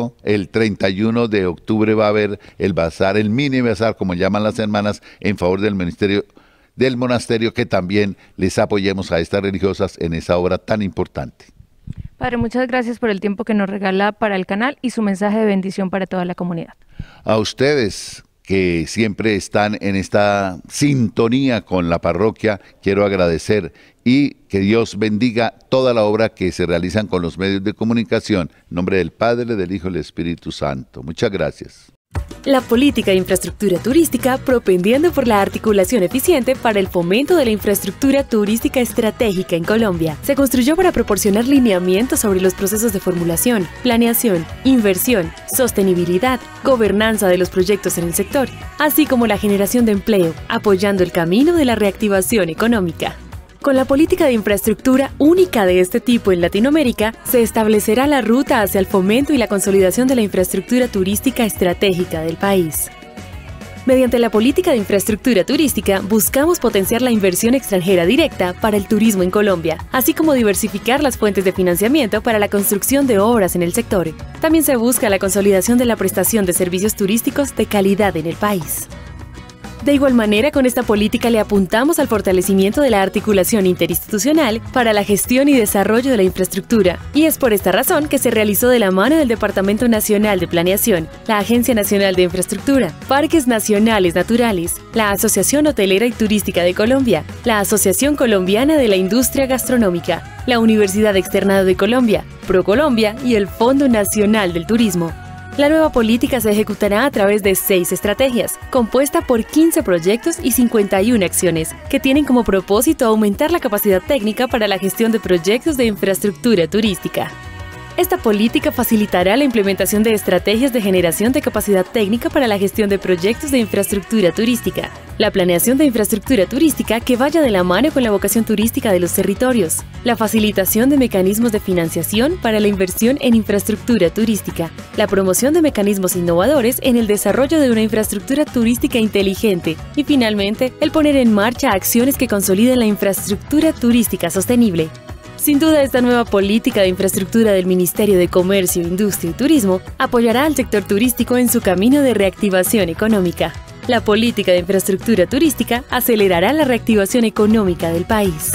31 de octubre va a haber el bazar, el mini bazar, como llaman las hermanas, en favor del monasterio, que también les apoyemos a estas religiosas en esa obra tan importante. Padre, muchas gracias por el tiempo que nos regala para el canal y su mensaje de bendición para toda la comunidad. A ustedes que siempre están en esta sintonía con la parroquia, quiero agradecer y que Dios bendiga toda la obra que se realizan con los medios de comunicación. En nombre del Padre, del Hijo y del Espíritu Santo. Muchas gracias. La política de infraestructura turística propendiendo por la articulación eficiente para el fomento de la infraestructura turística estratégica en Colombia. Se construyó para proporcionar lineamientos sobre los procesos de formulación, planeación, inversión, sostenibilidad, gobernanza de los proyectos en el sector, así como la generación de empleo, apoyando el camino de la reactivación económica. Con la política de infraestructura única de este tipo en Latinoamérica, se establecerá la ruta hacia el fomento y la consolidación de la infraestructura turística estratégica del país. Mediante la política de infraestructura turística, buscamos potenciar la inversión extranjera directa para el turismo en Colombia, así como diversificar las fuentes de financiamiento para la construcción de obras en el sector. También se busca la consolidación de la prestación de servicios turísticos de calidad en el país. De igual manera, con esta política le apuntamos al fortalecimiento de la articulación interinstitucional para la gestión y desarrollo de la infraestructura, y es por esta razón que se realizó de la mano del Departamento Nacional de Planeación, la Agencia Nacional de Infraestructura, Parques Nacionales Naturales, la Asociación Hotelera y Turística de Colombia, la Asociación Colombiana de la Industria Gastronómica, la Universidad Externado de Colombia, ProColombia y el Fondo Nacional del Turismo. La nueva política se ejecutará a través de 6 estrategias, compuesta por 15 proyectos y 51 acciones, que tienen como propósito aumentar la capacidad técnica para la gestión de proyectos de infraestructura turística. Esta política facilitará la implementación de estrategias de generación de capacidad técnica para la gestión de proyectos de infraestructura turística, la planeación de infraestructura turística que vaya de la mano con la vocación turística de los territorios, la facilitación de mecanismos de financiación para la inversión en infraestructura turística, la promoción de mecanismos innovadores en el desarrollo de una infraestructura turística inteligente y finalmente el poner en marcha acciones que consoliden la infraestructura turística sostenible. Sin duda, esta nueva política de infraestructura del Ministerio de Comercio, Industria y Turismo apoyará al sector turístico en su camino de reactivación económica. La política de infraestructura turística acelerará la reactivación económica del país.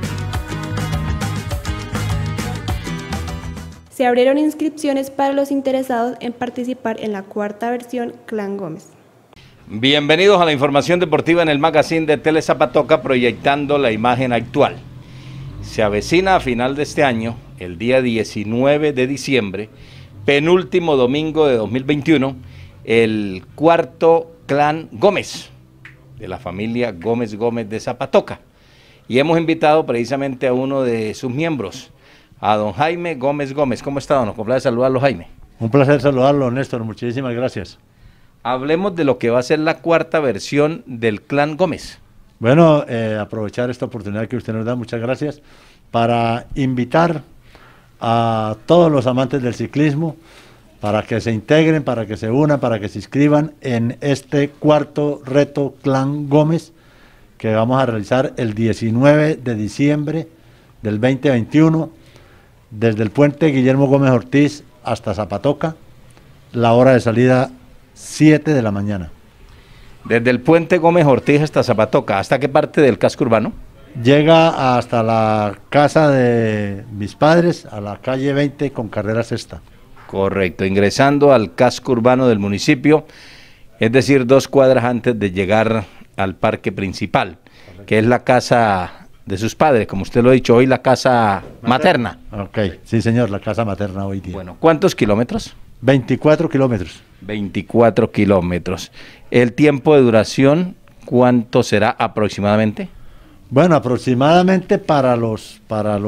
Se abrieron inscripciones para los interesados en participar en la cuarta versión Clan Gómez. Bienvenidos a la información deportiva en el magazine de Telezapatoca, proyectando la imagen actual. Se avecina a final de este año, el día 19 de diciembre, penúltimo domingo de 2021, el cuarto Clan Gómez, de la familia Gómez Gómez de Zapatoca. Y hemos invitado precisamente a uno de sus miembros, a don Jaime Gómez Gómez. ¿Cómo está, don? Nos complace saludarlo, Jaime. Un placer saludarlo, Néstor. Muchísimas gracias. Hablemos de lo que va a ser la cuarta versión del Clan Gómez. Bueno, aprovechar esta oportunidad que usted nos da, muchas gracias, para invitar a todos los amantes del ciclismo para que se integren, para que se unan, para que se inscriban en este cuarto reto Clan Gómez que vamos a realizar el 19 de diciembre del 2021 desde el puente Guillermo Gómez Ortiz hasta Zapatoca, la hora de salida 7 de la mañana. Desde el puente Gómez Ortiz hasta Zapatoca, ¿hasta qué parte del casco urbano? Llega hasta la casa de mis padres, a la calle 20 con carrera sexta. Correcto, ingresando al casco urbano del municipio, es decir, 2 cuadras antes de llegar al parque principal, que es la casa de sus padres, como usted lo ha dicho, hoy la casa materna. Ok, sí señor, la casa materna hoy día. Bueno, ¿cuántos kilómetros? 24 kilómetros. 24 kilómetros. ¿El tiempo de duración cuánto será aproximadamente? Bueno, aproximadamente para los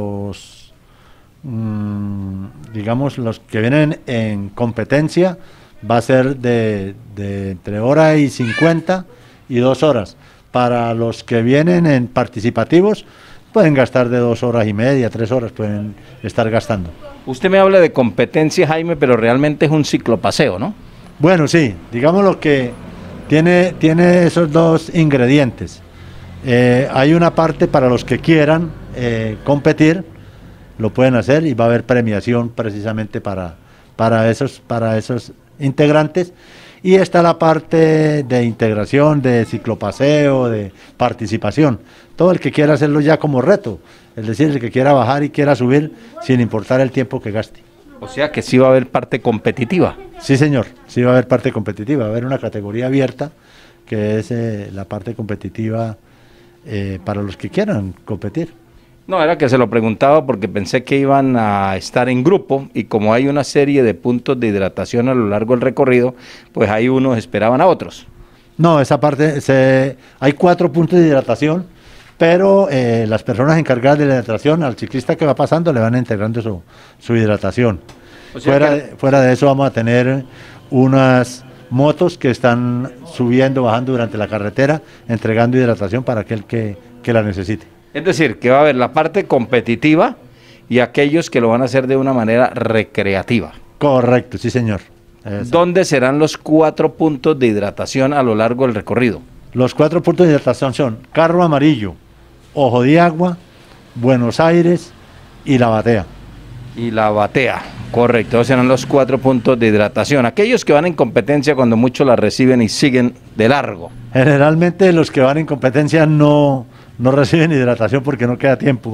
digamos, los que vienen en competencia, va a ser de entre hora y 50 y 2 horas. Para los que vienen en participativos, pueden gastar de 2 horas y media, 3 horas, pueden estar gastando. Usted me habla de competencia, Jaime, pero realmente es un ciclopaseo, ¿no? Bueno, sí, digamos lo que tiene esos 2 ingredientes. Hay una parte para los que quieran competir, lo pueden hacer y va a haber premiación precisamente para esos integrantes. Y está la parte de integración, de ciclopaseo, de participación. Todo el que quiera hacerlo ya como reto, es decir, el que quiera bajar y quiera subir sin importar el tiempo que gaste. O sea que sí va a haber parte competitiva. Sí, señor, sí va a haber parte competitiva, va a haber una categoría abierta que es la parte competitiva para los que quieran competir. No, era que se lo preguntaba porque pensé que iban a estar en grupo y como hay una serie de puntos de hidratación a lo largo del recorrido, pues ahí unos esperaban a otros. No, esa parte, hay 4 puntos de hidratación, pero las personas encargadas de la hidratación, al ciclista que va pasando le van integrando su hidratación. O sea fuera de eso vamos a tener unas motos que están subiendo, bajando durante la carretera, entregando hidratación para aquel que la necesite. Es decir, que va a haber la parte competitiva y aquellos que lo van a hacer de una manera recreativa. Correcto, sí señor. ¿Dónde serán los 4 puntos de hidratación a lo largo del recorrido? Los 4 puntos de hidratación son Carro Amarillo, Ojo de Agua, Buenos Aires y La Batea. Y La Batea, correcto, esos serán los 4 puntos de hidratación. Aquellos que van en competencia cuando muchos la reciben y siguen de largo. Generalmente los que van en competencia no reciben hidratación porque no queda tiempo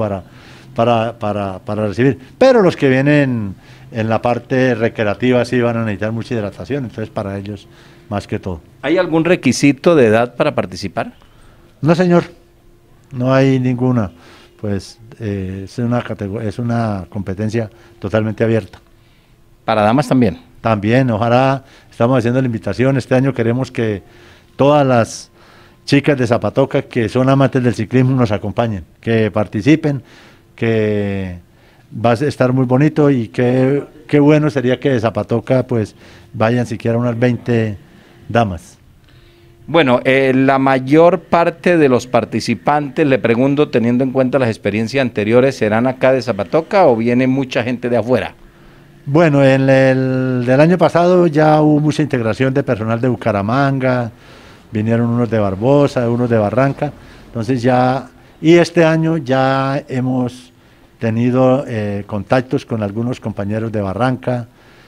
para recibir, pero los que vienen en la parte recreativa sí van a necesitar mucha hidratación, entonces para ellos más que todo. ¿Hay algún requisito de edad para participar? No señor, no hay ninguna, pues es una competencia totalmente abierta. ¿Para damas también? También, ojalá, estamos haciendo la invitación, este año queremos que todas las chicas de Zapatoca que son amantes del ciclismo nos acompañen, que participen, que va a estar muy bonito y que qué bueno sería que de Zapatoca pues vayan siquiera unas 20 damas. Bueno, la mayor parte de los participantes, le pregunto, teniendo en cuenta las experiencias anteriores, ¿serán acá de Zapatoca o viene mucha gente de afuera? Bueno, en el del año pasado ya hubo mucha integración de personal de Bucaramanga, vinieron unos de Barbosa, unos de Barranca, entonces ya, y este año ya hemos tenido contactos con algunos compañeros de Barranca,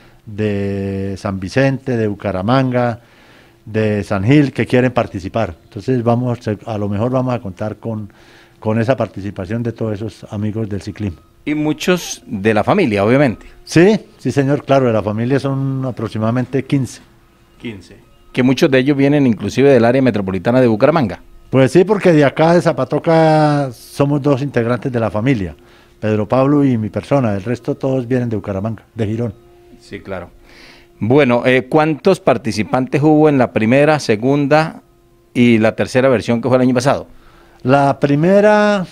de San Vicente, de Bucaramanga, de San Gil, que quieren participar. Entonces a lo mejor vamos a contar con esa participación de todos esos amigos del ciclismo. Y muchos de la familia, obviamente. Sí, sí señor, claro, de la familia son aproximadamente 15. 15. Que muchos de ellos vienen inclusive del área metropolitana de Bucaramanga. Pues sí, porque de acá de Zapatoca somos 2 integrantes de la familia, Pedro Pablo y mi persona, el resto todos vienen de Bucaramanga, de Girón. Sí, claro. Bueno, ¿cuántos participantes hubo en la primera, segunda y la tercera versión que fue el año pasado? La primera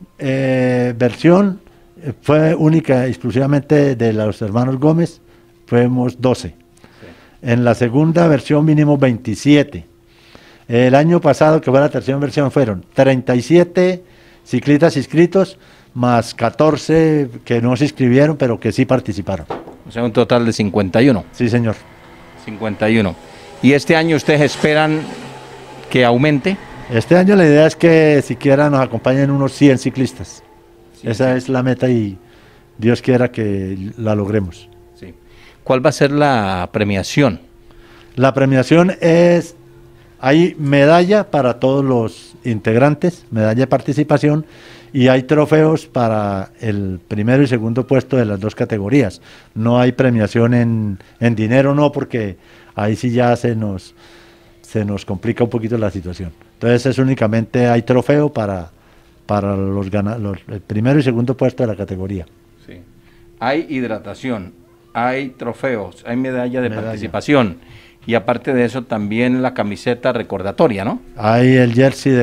versión fue única, exclusivamente de los hermanos Gómez, fuimos 12. Sí. En la segunda versión vinimos 27. El año pasado, que fue la tercera versión, fueron 37 ciclistas inscritos, más 14 que no se inscribieron, pero que sí participaron. O sea, un total de 51. Sí, señor. 51. ¿Y este año ustedes esperan que aumente? Este año la idea es que siquiera nos acompañen unos 100 ciclistas. Sí, esa es la meta y Dios quiera que la logremos. Sí. ¿Cuál va a ser la premiación? La premiación es, hay medalla para todos los integrantes, medalla de participación, y hay trofeos para el primero y segundo puesto de las 2 categorías. No hay premiación en dinero, no, porque ahí sí ya se nos complica un poquito la situación. Entonces es únicamente, hay trofeo para el primero y segundo puesto de la categoría. Sí. Hay hidratación, hay trofeos, hay medalla de participación, y aparte de eso también la camiseta recordatoria, ¿no? Hay el jersey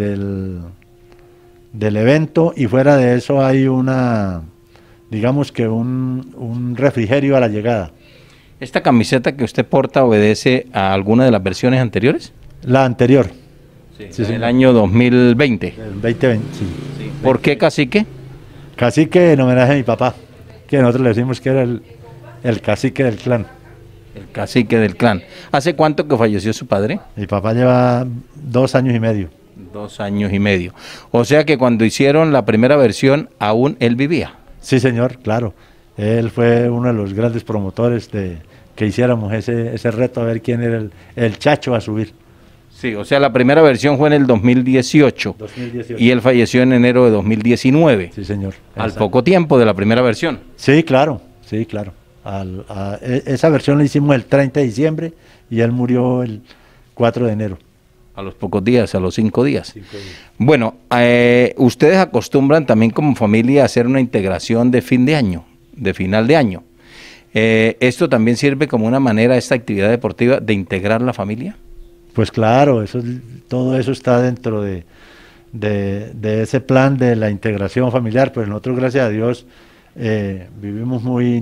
del evento, y fuera de eso hay digamos que un refrigerio a la llegada. ¿Esta camiseta que usted porta obedece a alguna de las versiones anteriores? La anterior. Sí, el año 2020. El 2020, sí. ¿Por qué cacique? Cacique en homenaje a mi papá, que nosotros le decimos que era el cacique del clan. El cacique del clan. ¿Hace cuánto que falleció su padre? Mi papá lleva 2 años y medio. 2 años y medio. O sea que cuando hicieron la primera versión, aún él vivía. Sí, señor, claro. Él fue uno de los grandes promotores de que hiciéramos ese reto, a ver quién era el chacho a subir. Sí, o sea, la primera versión fue en el 2018. Y él falleció en enero de 2019. Sí, señor. Al poco tiempo de la primera versión. Sí, claro, sí, claro. Esa versión la hicimos el 30 de diciembre y él murió el 4 de enero. A los pocos días, a los 5 días. Bueno, ustedes acostumbran también como familia a hacer una integración de fin de año, de final de año. ¿Esto también sirve como una manera, esta actividad deportiva, de integrar la familia? Pues claro, todo eso está dentro de ese plan de la integración familiar. Pues nosotros, gracias a Dios, vivimos muy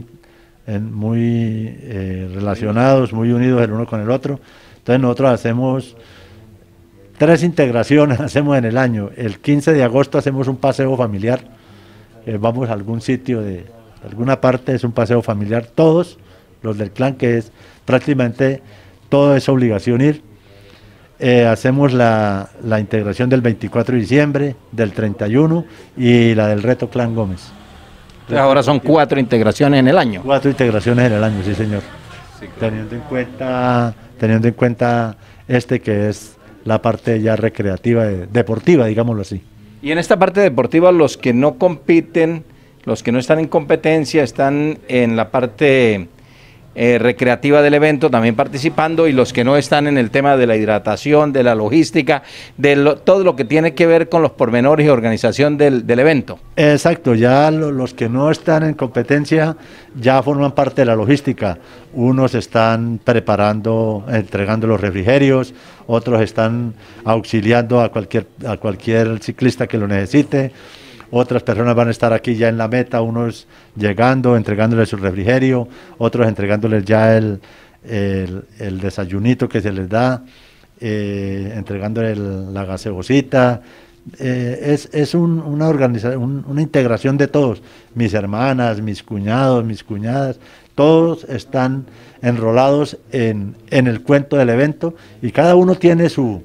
relacionados, muy unidos el uno con el otro. Entonces nosotros hacemos 3 integraciones hacemos en el año. El 15 de agosto hacemos un paseo familiar. Vamos a algún sitio de alguna parte, es un paseo familiar. Todos los del clan, que es prácticamente todo es obligación ir. Hacemos la integración del 24 de diciembre, del 31 y la del reto Clan Gómez. Entonces ahora son 4 integraciones en el año. 4 integraciones en el año, sí señor. Sí, claro. Teniendo en cuenta que es la parte ya recreativa, deportiva, digámoslo así. Y en esta parte deportiva, los que no compiten, los que no están en competencia, están en la parte recreativa del evento también participando, y los que no están en el tema de la hidratación, de la logística, todo lo que tiene que ver con los pormenores y organización del evento. Exacto, ya los que no están en competencia ya forman parte de la logística. Unos están preparando, entregando los refrigerios, otros están auxiliando a cualquier ciclista que lo necesite, otras personas van a estar aquí ya en la meta, unos llegando, entregándoles su refrigerio, otros entregándoles ya el desayunito que se les da, entregándoles la gaseosita. Es una organización, una integración de todos, mis hermanas, mis cuñados, mis cuñadas, todos están enrolados en el cuento del evento y cada uno tiene su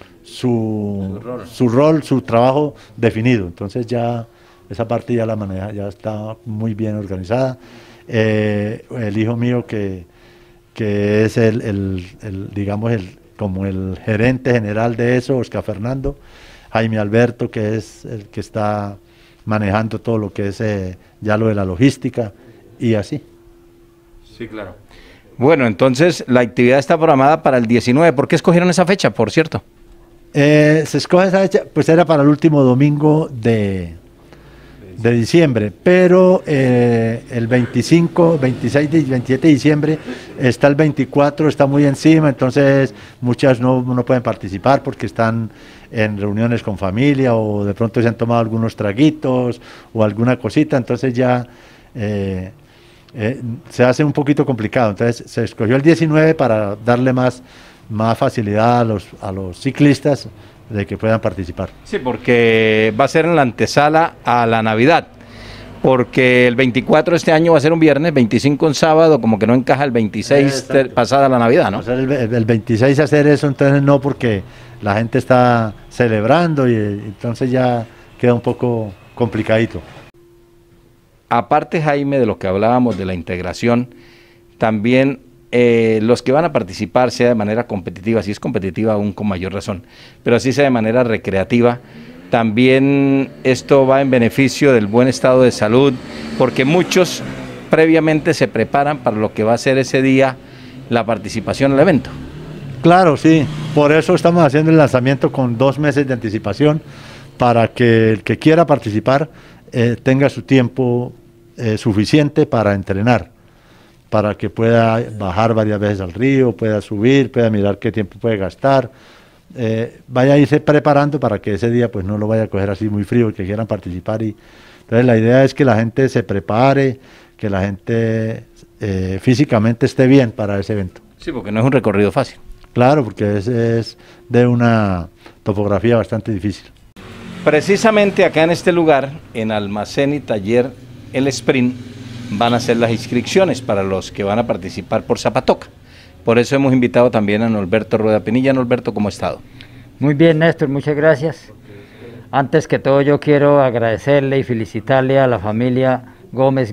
rol, su trabajo definido. Entonces ya esa parte ya la maneja, ya está muy bien organizada. El hijo mío que es digamos como el gerente general de eso, Oscar Fernando, Jaime Alberto, que es el que está manejando todo lo que es ya lo de la logística y así. Sí, claro. Bueno, entonces la actividad está programada para el 19. ¿Por qué escogieron esa fecha, por cierto? Se escoge esa fecha, pues era para el último domingo de diciembre, pero el 25, 26 y 27 de diciembre está el 24, está muy encima, entonces muchas no pueden participar porque están en reuniones con familia o de pronto se han tomado algunos traguitos o alguna cosita, entonces ya se hace un poquito complicado. Entonces se escogió el 19 para darle más facilidad a los ciclistas de que puedan participar. Sí, porque va a ser en la antesala a la Navidad, porque el 24 este año va a ser un viernes, 25 un sábado, como que no encaja el 26 pasada la Navidad, ¿no? O sea, el 26 hacer eso, entonces no, porque la gente está celebrando y entonces ya queda un poco complicadito. Aparte, Jaime, de lo que hablábamos de la integración, también los que van a participar, sea de manera competitiva, si es competitiva aún con mayor razón, pero así sea de manera recreativa, también esto va en beneficio del buen estado de salud, porque muchos previamente se preparan para lo que va a ser ese día la participación al evento. Claro, sí, por eso estamos haciendo el lanzamiento con 2 meses de anticipación, para que el que quiera participar tenga su tiempo suficiente para entrenar, para que pueda bajar varias veces al río, pueda subir, pueda mirar qué tiempo puede gastar, vaya a irse preparando para que ese día pues no lo vaya a coger así muy frío, que quieran participar. Y entonces la idea es que la gente se prepare, que la gente físicamente esté bien para ese evento. Sí, porque no es un recorrido fácil. Claro, porque es de una topografía bastante difícil. Precisamente acá en este lugar, en Almacén y Taller El Sprint, van a hacer las inscripciones para los que van a participar por Zapatoca. Por eso hemos invitado también a Norberto Rueda Pinilla. Norberto, ¿cómo ha estado? Muy bien, Néstor, muchas gracias. Antes que todo yo quiero agradecerle y felicitarle a la familia Gómez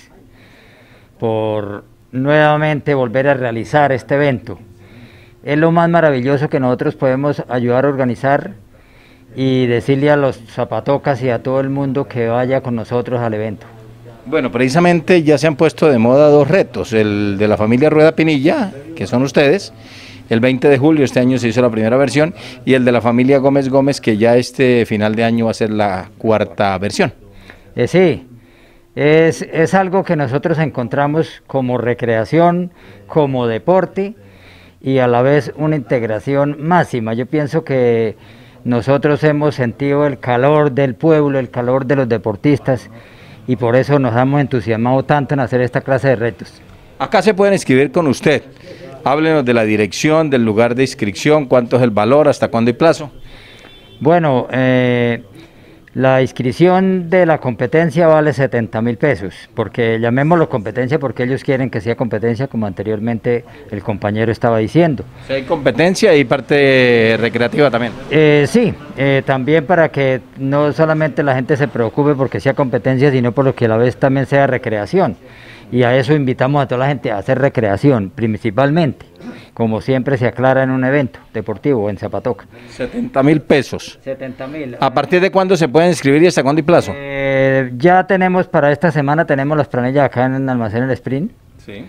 por nuevamente volver a realizar este evento. Es lo más maravilloso que nosotros podemos ayudar a organizar y decirle a los zapatocas y a todo el mundo que vaya con nosotros al evento. Bueno, precisamente ya se han puesto de moda 2 retos, el de la familia Rueda Pinilla, que son ustedes, el 20 de julio, este año se hizo la primera versión, y el de la familia Gómez, que ya este final de año va a ser la 4ª versión. Sí, es algo que nosotros encontramos como recreación, como deporte, y a la vez una integración máxima. Yo pienso que nosotros hemos sentido el calor del pueblo, el calor de los deportistas, y por eso nos hemos entusiasmado tanto en hacer esta clase de retos. Acá se pueden inscribir con usted. Háblenos de la dirección, del lugar de inscripción, cuánto es el valor, hasta cuándo hay plazo. Bueno, la inscripción de la competencia vale 70.000 pesos, porque llamémoslo competencia porque ellos quieren que sea competencia, como anteriormente el compañero estaba diciendo. Si hay competencia y parte recreativa también. Sí, también para que no solamente la gente se preocupe porque sea competencia, sino por lo que a la vez también sea recreación. Y a eso invitamos a toda la gente a hacer recreación, principalmente, como siempre se aclara en un evento deportivo en Zapatoca. 70.000 pesos. 70.000. ¿A partir de cuándo se pueden inscribir y hasta cuándo hay plazo? Ya tenemos para esta semana, tenemos las planillas acá en Almacén El Sprint. Sí.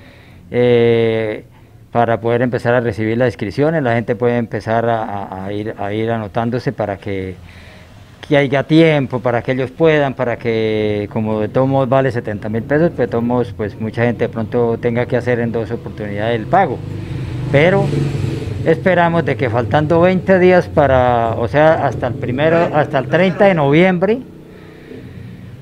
Para poder empezar a recibir las inscripciones, la gente puede empezar a ir anotándose para que haya tiempo, para que ellos puedan, para que, como de todos modos vale 70.000 pesos, pues de todos modos, pues mucha gente de pronto tenga que hacer en 2 oportunidades el pago. Pero esperamos de que faltando 20 días para, o sea, hasta el 30 de noviembre,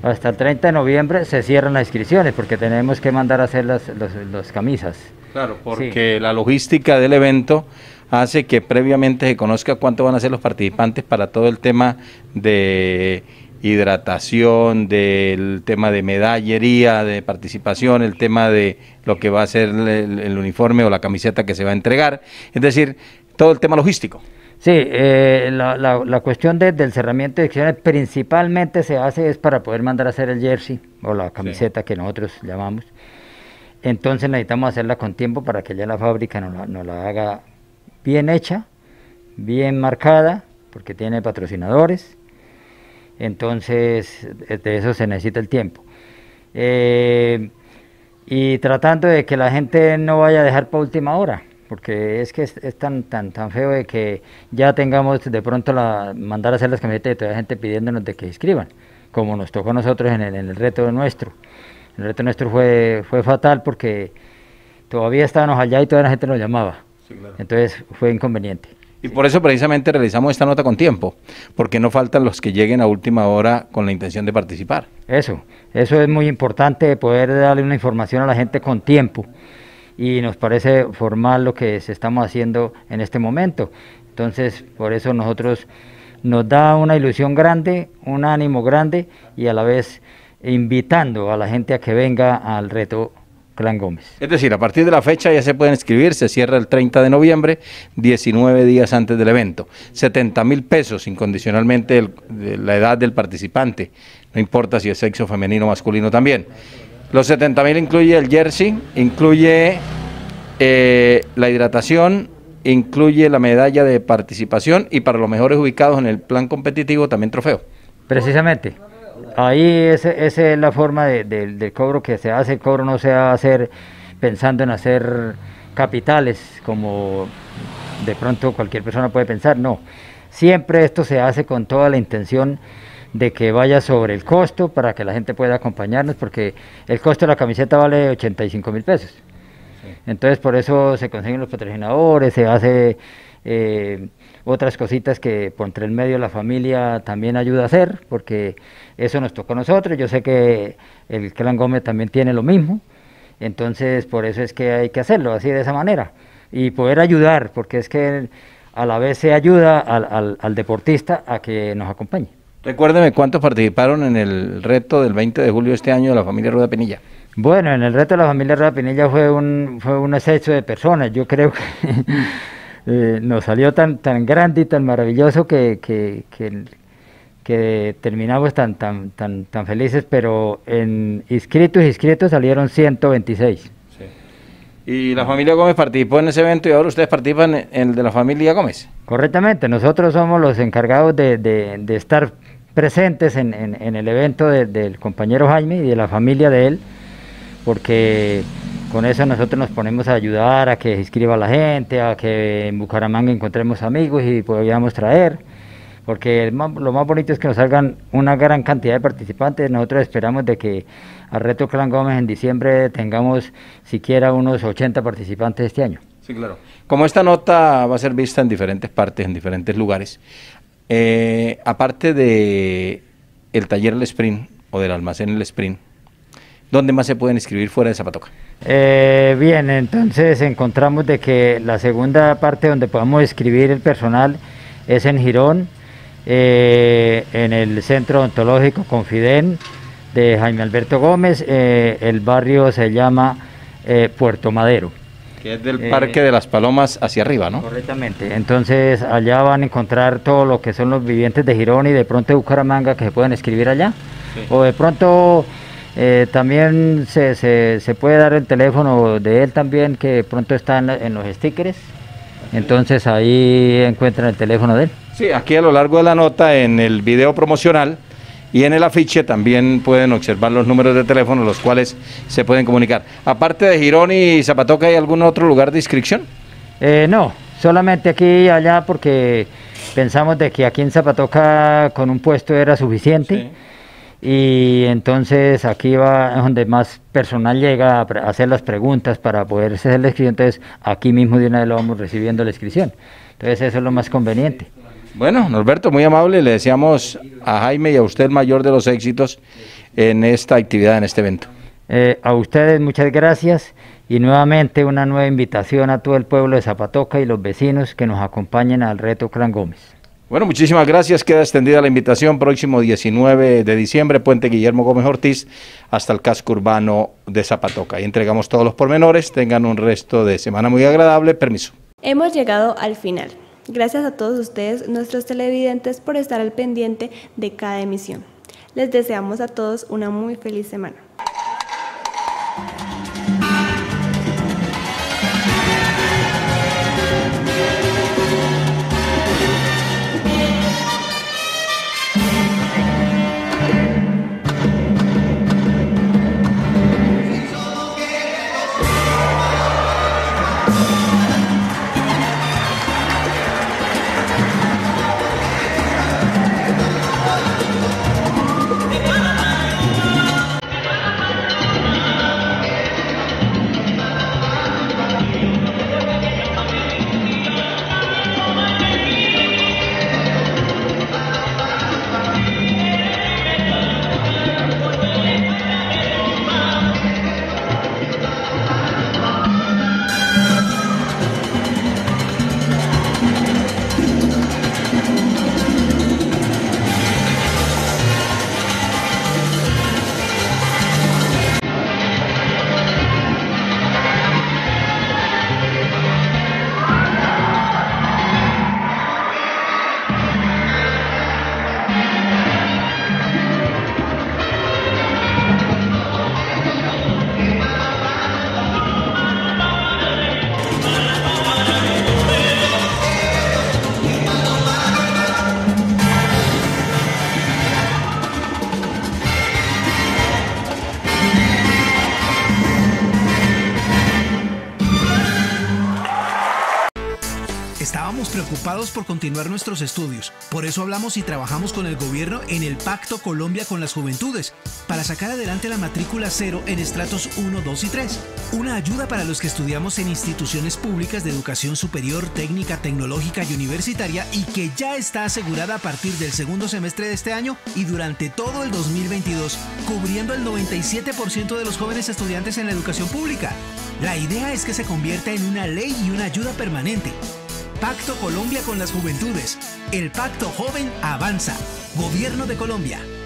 hasta el 30 de noviembre se cierran las inscripciones porque tenemos que mandar a hacer las camisas. Claro, porque la logística del evento hace que previamente se conozca cuánto van a ser los participantes para todo el tema de hidratación, del tema de medallería, de participación, el tema de lo que va a ser el uniforme o la camiseta que se va a entregar, es decir, todo el tema logístico. Sí, la cuestión del cerramiento de inscripciones principalmente se hace es para poder mandar a hacer el jersey o la camiseta que nosotros llamamos. Entonces necesitamos hacerla con tiempo para que ya la fábrica nos la haga bien hecha, bien marcada, porque tiene patrocinadores. Entonces de eso se necesita el tiempo. Y tratando de que la gente no vaya a dejar para última hora, porque es que es tan feo de que ya tengamos de pronto mandar a hacer las camisetas y toda la gente pidiéndonos de que inscriban, como nos tocó a nosotros en el reto nuestro. El reto nuestro fue fatal porque todavía estábamos allá y toda la gente nos llamaba. Sí, claro. Entonces fue inconveniente. Y por eso precisamente realizamos esta nota con tiempo, porque no faltan los que lleguen a última hora con la intención de participar. Eso es muy importante, poder darle una información a la gente con tiempo, y nos parece formal lo que se estamos haciendo en este momento. Entonces, por eso nos da una ilusión grande, un ánimo grande, y a la vez invitando a la gente a que venga al reto Clan Gómez. Es decir, a partir de la fecha ya se pueden inscribir, se cierra el 30 de noviembre, 19 días antes del evento. 70.000 pesos incondicionalmente la edad del participante, no importa si es sexo femenino o masculino también. Los 70.000 incluye el jersey, incluye la hidratación, incluye la medalla de participación y para los mejores ubicados en el plan competitivo también trofeo. Precisamente. Ahí esa es la forma del cobro que se hace. El cobro no se va a hacer pensando en hacer capitales, como de pronto cualquier persona puede pensar, no. Siempre esto se hace con toda la intención de que vaya sobre el costo para que la gente pueda acompañarnos, porque el costo de la camiseta vale 85.000 pesos. Sí. Entonces por eso se consiguen los patrocinadores, se hace otras cositas que por entre el medio la familia también ayuda a hacer, porque eso nos tocó a nosotros. Yo sé que el Clan Gómez también tiene lo mismo, entonces por eso es que hay que hacerlo así, de esa manera, y poder ayudar, porque es que a la vez se ayuda al deportista a que nos acompañe. Recuérdeme cuántos participaron en el reto del 20 de julio de este año de la familia Rueda Pinilla. Bueno, en el reto de la familia Rueda Pinilla fue un exceso de personas. Yo creo que nos salió tan grande y tan maravilloso que terminamos tan felices, pero en inscritos salieron 126. Sí. ¿Y la familia Gómez participó en ese evento y ahora ustedes participan en el de la familia Gómez? Correctamente, nosotros somos los encargados de estar presentes en el evento del compañero Jaime y de la familia de él, porque con eso nosotros nos ponemos a ayudar a que se inscriba la gente, a que en Bucaramanga encontremos amigos y podamos traer, porque lo más bonito es que nos salgan una gran cantidad de participantes. Nosotros esperamos de que al reto Clan Gómez en diciembre tengamos siquiera unos 80 participantes este año. Sí, claro. Como esta nota va a ser vista en diferentes partes, en diferentes lugares, aparte de el taller El Sprint o del almacén El Sprint, ¿dónde más se pueden inscribir fuera de Zapatoca? Bien, entonces encontramos de que la segunda parte donde podamos inscribir el personal es en Girón, en el Centro Odontológico Confidén de Jaime Alberto Gómez. El barrio se llama Puerto Madero. Que es del Parque de las Palomas hacia arriba, ¿no? Correctamente. Entonces allá van a encontrar todo lo que son los vivientes de Girón y de pronto de Bucaramanga que se pueden inscribir allá. Sí. O de pronto también se puede dar el teléfono de él también, que de pronto está en los stickers. Entonces ahí encuentran el teléfono de él. Sí, aquí a lo largo de la nota, en el video promocional y en el afiche también pueden observar los números de teléfono, los cuales se pueden comunicar. Aparte de Girón y Zapatoca, ¿hay algún otro lugar de inscripción? No, solamente aquí y allá, porque pensamos de que aquí en Zapatoca con un puesto era suficiente. Sí. Y entonces aquí es donde más personal llega a hacer las preguntas para poder hacer la inscripción. Entonces aquí mismo de una vez lo vamos recibiendo la inscripción. Entonces eso es lo más conveniente. Bueno, Norberto, muy amable, le deseamos a Jaime y a usted el mayor de los éxitos en esta actividad, en este evento. A ustedes muchas gracias y nuevamente una nueva invitación a todo el pueblo de Zapatoca y los vecinos que nos acompañen al reto Clan Gómez. Bueno, muchísimas gracias, queda extendida la invitación, próximo 19 de diciembre, Puente Guillermo Gómez Ortiz, hasta el casco urbano de Zapatoca. Ahí entregamos todos los pormenores, tengan un resto de semana muy agradable, permiso. Hemos llegado al final. Gracias a todos ustedes, nuestros televidentes, por estar al pendiente de cada emisión. Les deseamos a todos una muy feliz semana. Estábamos preocupados por continuar nuestros estudios, por eso hablamos y trabajamos con el gobierno en el Pacto Colombia con las Juventudes, para sacar adelante la matrícula cero en estratos 1, 2 y 3. Una ayuda para los que estudiamos en instituciones públicas de educación superior, técnica, tecnológica y universitaria y que ya está asegurada a partir del segundo semestre de este año y durante todo el 2022, cubriendo el 97% de los jóvenes estudiantes en la educación pública. La idea es que se convierta en una ley y una ayuda permanente. Pacto Colombia con las Juventudes. El Pacto Joven avanza. Gobierno de Colombia.